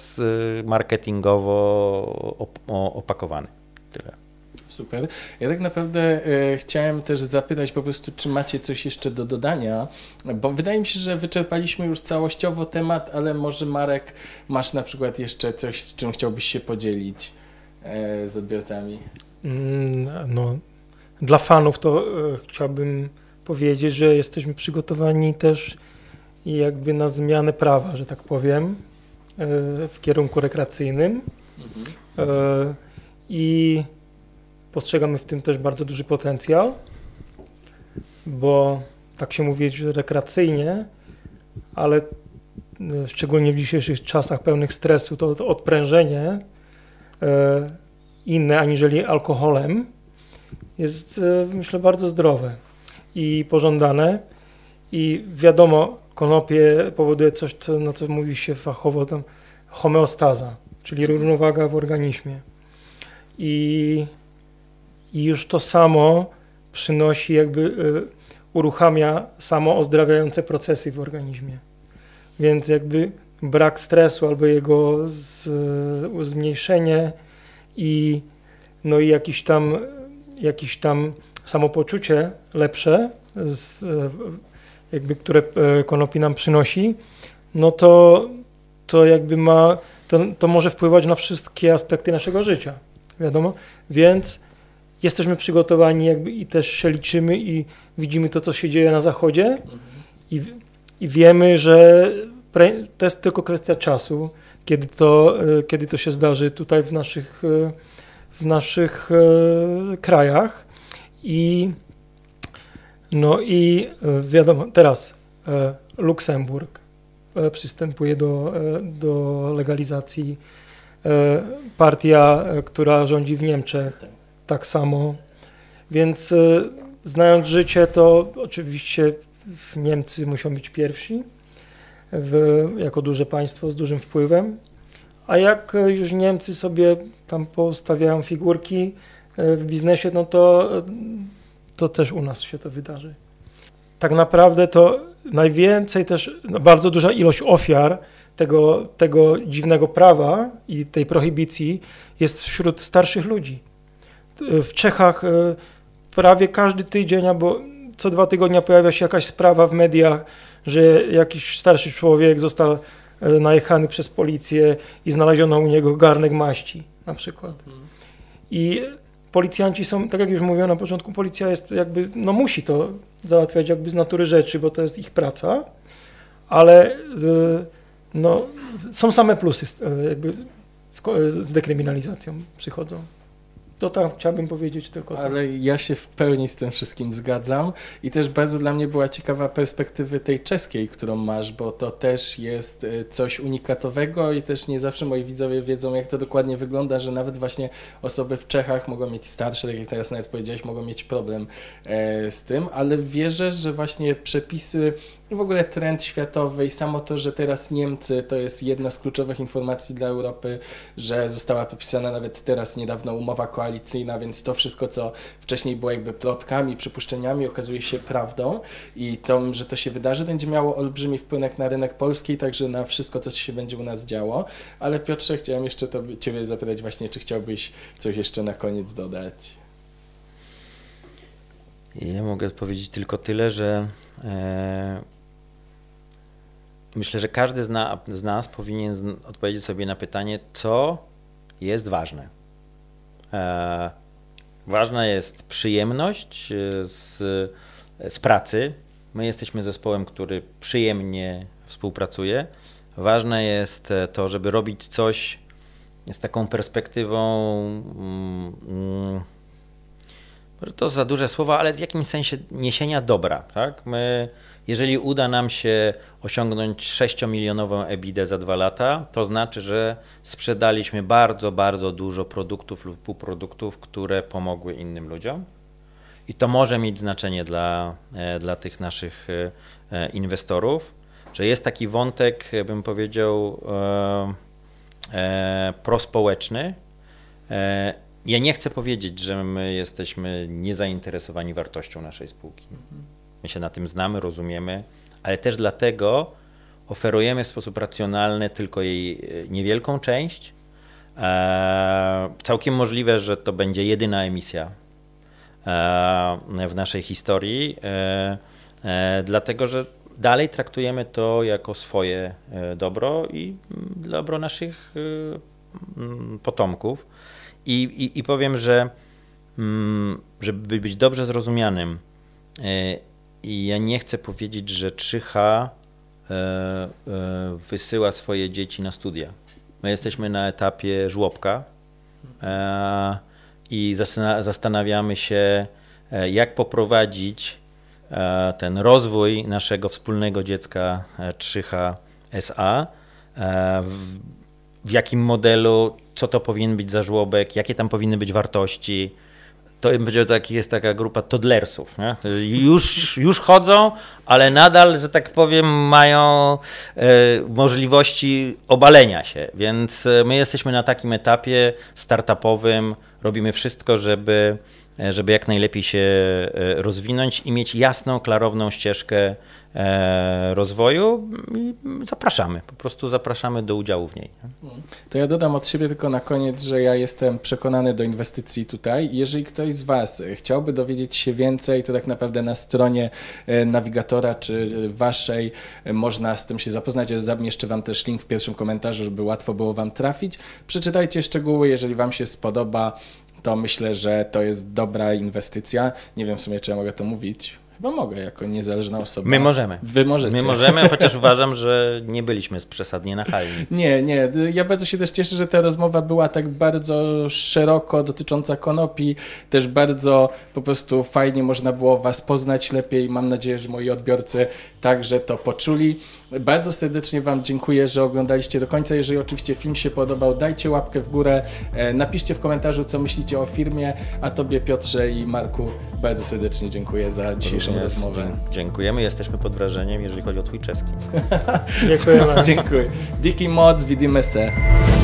marketingowo opakowane. Tyle. Super. Ja tak naprawdę e, chciałem też zapytać po prostu, czy macie coś jeszcze do dodania, bo wydaje mi się, że wyczerpaliśmy już całościowo temat, ale może Marek, masz na przykład jeszcze coś, z czym chciałbyś się podzielić e, z odbiorcami? No, dla fanów to e, chciałbym powiedzieć, że jesteśmy przygotowani też jakby na zmianę prawa, że tak powiem, e, w kierunku rekreacyjnym mhm. e, i postrzegamy w tym też bardzo duży potencjał, bo tak się mówi, że rekreacyjnie, ale szczególnie w dzisiejszych czasach pełnych stresu, to, to odprężenie e, inne aniżeli alkoholem jest, e, myślę, bardzo zdrowe i pożądane. I wiadomo, konopie powoduje coś, co, na co mówi się fachowo tam homeostaza, czyli równowaga w organizmie. I I już to samo przynosi, jakby y, uruchamia samo ozdrawiające procesy w organizmie. Więc jakby brak stresu albo jego z, y, zmniejszenie i, no i jakiś tam, jakiś tam samopoczucie lepsze, z, y, jakby, które y, konopi nam przynosi, no to, to jakby ma, to, to może wpływać na wszystkie aspekty naszego życia, wiadomo, więc jesteśmy przygotowani jakby i też się liczymy i widzimy to, co się dzieje na zachodzie mhm. i, i wiemy, że pre, to jest tylko kwestia czasu, kiedy to, kiedy to się zdarzy tutaj w naszych, w naszych krajach. I no i wiadomo, teraz Luksemburg przystępuje do, do legalizacji. Partia, która rządzi w Niemczech, tak, tak samo. Więc znając życie, to oczywiście Niemcy muszą być pierwsi w, jako duże państwo z dużym wpływem. A jak już Niemcy sobie tam postawiają figurki w biznesie, no to, to też u nas się to wydarzy. Tak naprawdę to najwięcej też, no bardzo duża ilość ofiar tego, tego dziwnego prawa i tej prohibicji jest wśród starszych ludzi. W Czechach prawie każdy tydzień albo co dwa tygodnie pojawia się jakaś sprawa w mediach, że jakiś starszy człowiek został najechany przez policję i znaleziono u niego garnek maści na przykład. I policjanci są, tak jak już mówiłem na początku, policja jest jakby, no musi to załatwiać jakby z natury rzeczy, bo to jest ich praca, ale no, są same plusy jakby z dekryminalizacją przychodzą. To tak chciałbym powiedzieć tylko. Ale ja się w pełni z tym wszystkim zgadzam i też bardzo dla mnie była ciekawa perspektywy tej czeskiej, którą masz, bo to też jest coś unikatowego i też nie zawsze moi widzowie wiedzą, jak to dokładnie wygląda, że nawet właśnie osoby w Czechach mogą mieć starsze, tak jak teraz nawet powiedziałeś, mogą mieć problem z tym, ale wierzę, że właśnie przepisy i w ogóle trend światowy i samo to, że teraz Niemcy, to jest jedna z kluczowych informacji dla Europy, że została podpisana nawet teraz niedawno umowa koalicyjna, więc to wszystko, co wcześniej było jakby plotkami, przypuszczeniami, okazuje się prawdą i to, że to się wydarzy, będzie miało olbrzymi wpływ na rynek polski, także na wszystko to, co się będzie u nas działo. Ale Piotrze, chciałem jeszcze to, Ciebie zapytać właśnie, czy chciałbyś coś jeszcze na koniec dodać? Ja mogę powiedzieć tylko tyle, że e, myślę, że każdy z, na, z nas powinien z, odpowiedzieć sobie na pytanie, co jest ważne. E, ważna jest przyjemność z, z pracy. My jesteśmy zespołem, który przyjemnie współpracuje. Ważne jest to, żeby robić coś z taką perspektywą, mm, mm, może to za duże słowa, ale w jakimś sensie niesienia dobra. Tak? My, jeżeli uda nam się osiągnąć sześciomilionową ebidę za dwa lata, to znaczy, że sprzedaliśmy bardzo, bardzo dużo produktów lub półproduktów, które pomogły innym ludziom. I to może mieć znaczenie dla, dla tych naszych inwestorów, że jest taki wątek, bym powiedział, e, e, prospołeczny. E, ja nie chcę powiedzieć, że my jesteśmy niezainteresowani wartością naszej spółki. My się na tym znamy, rozumiemy, ale też dlatego oferujemy w sposób racjonalny tylko jej niewielką część. E, całkiem możliwe, że to będzie jedyna emisja e, w naszej historii, e, e, dlatego że dalej traktujemy to jako swoje dobro i dobro naszych potomków. I, i, i powiem, że żeby być dobrze zrozumianym, i ja nie chcę powiedzieć, że trzy H wysyła swoje dzieci na studia. My jesteśmy na etapie żłobka i zastanawiamy się, jak poprowadzić ten rozwój naszego wspólnego dziecka trzy H S A, w, w jakim modelu, co to powinien być za żłobek, jakie tam powinny być wartości. To będzie tak, jest taka grupa toddlersów, nie? Już, już chodzą, ale nadal, że tak powiem, mają e, możliwości obalenia się, więc my jesteśmy na takim etapie startupowym, robimy wszystko, żeby żeby jak najlepiej się rozwinąć i mieć jasną, klarowną ścieżkę rozwoju i zapraszamy, po prostu zapraszamy do udziału w niej. To ja dodam od siebie tylko na koniec, że ja jestem przekonany do inwestycji tutaj. Jeżeli ktoś z Was chciałby dowiedzieć się więcej, to tak naprawdę na stronie nawigatora czy Waszej można z tym się zapoznać. Ja zamieszczę Wam też link w pierwszym komentarzu, żeby łatwo było Wam trafić. Przeczytajcie szczegóły, jeżeli Wam się spodoba, to myślę, że to jest dobra inwestycja. Nie wiem w sumie, czy ja mogę to mówić. Chyba mogę, jako niezależna osoba. My możemy. Wy możecie. My możemy, chociaż uważam, że nie byliśmy przesadnie nachalni. Nie, nie. Ja bardzo się też cieszę, że ta rozmowa była tak bardzo szeroko dotycząca konopi. Też bardzo po prostu fajnie można było Was poznać lepiej. Mam nadzieję, że moi odbiorcy także to poczuli. Bardzo serdecznie Wam dziękuję, że oglądaliście do końca. Jeżeli oczywiście film się podobał, dajcie łapkę w górę. Napiszcie w komentarzu, co myślicie o firmie. A Tobie, Piotrze i Marku, bardzo serdecznie dziękuję za dzisiejszą rozmowę. Dziękujemy, jesteśmy pod wrażeniem, jeżeli chodzi o Twój czeski. Dziękuję bardzo. Dziękuję. Diki moc, widzimy się.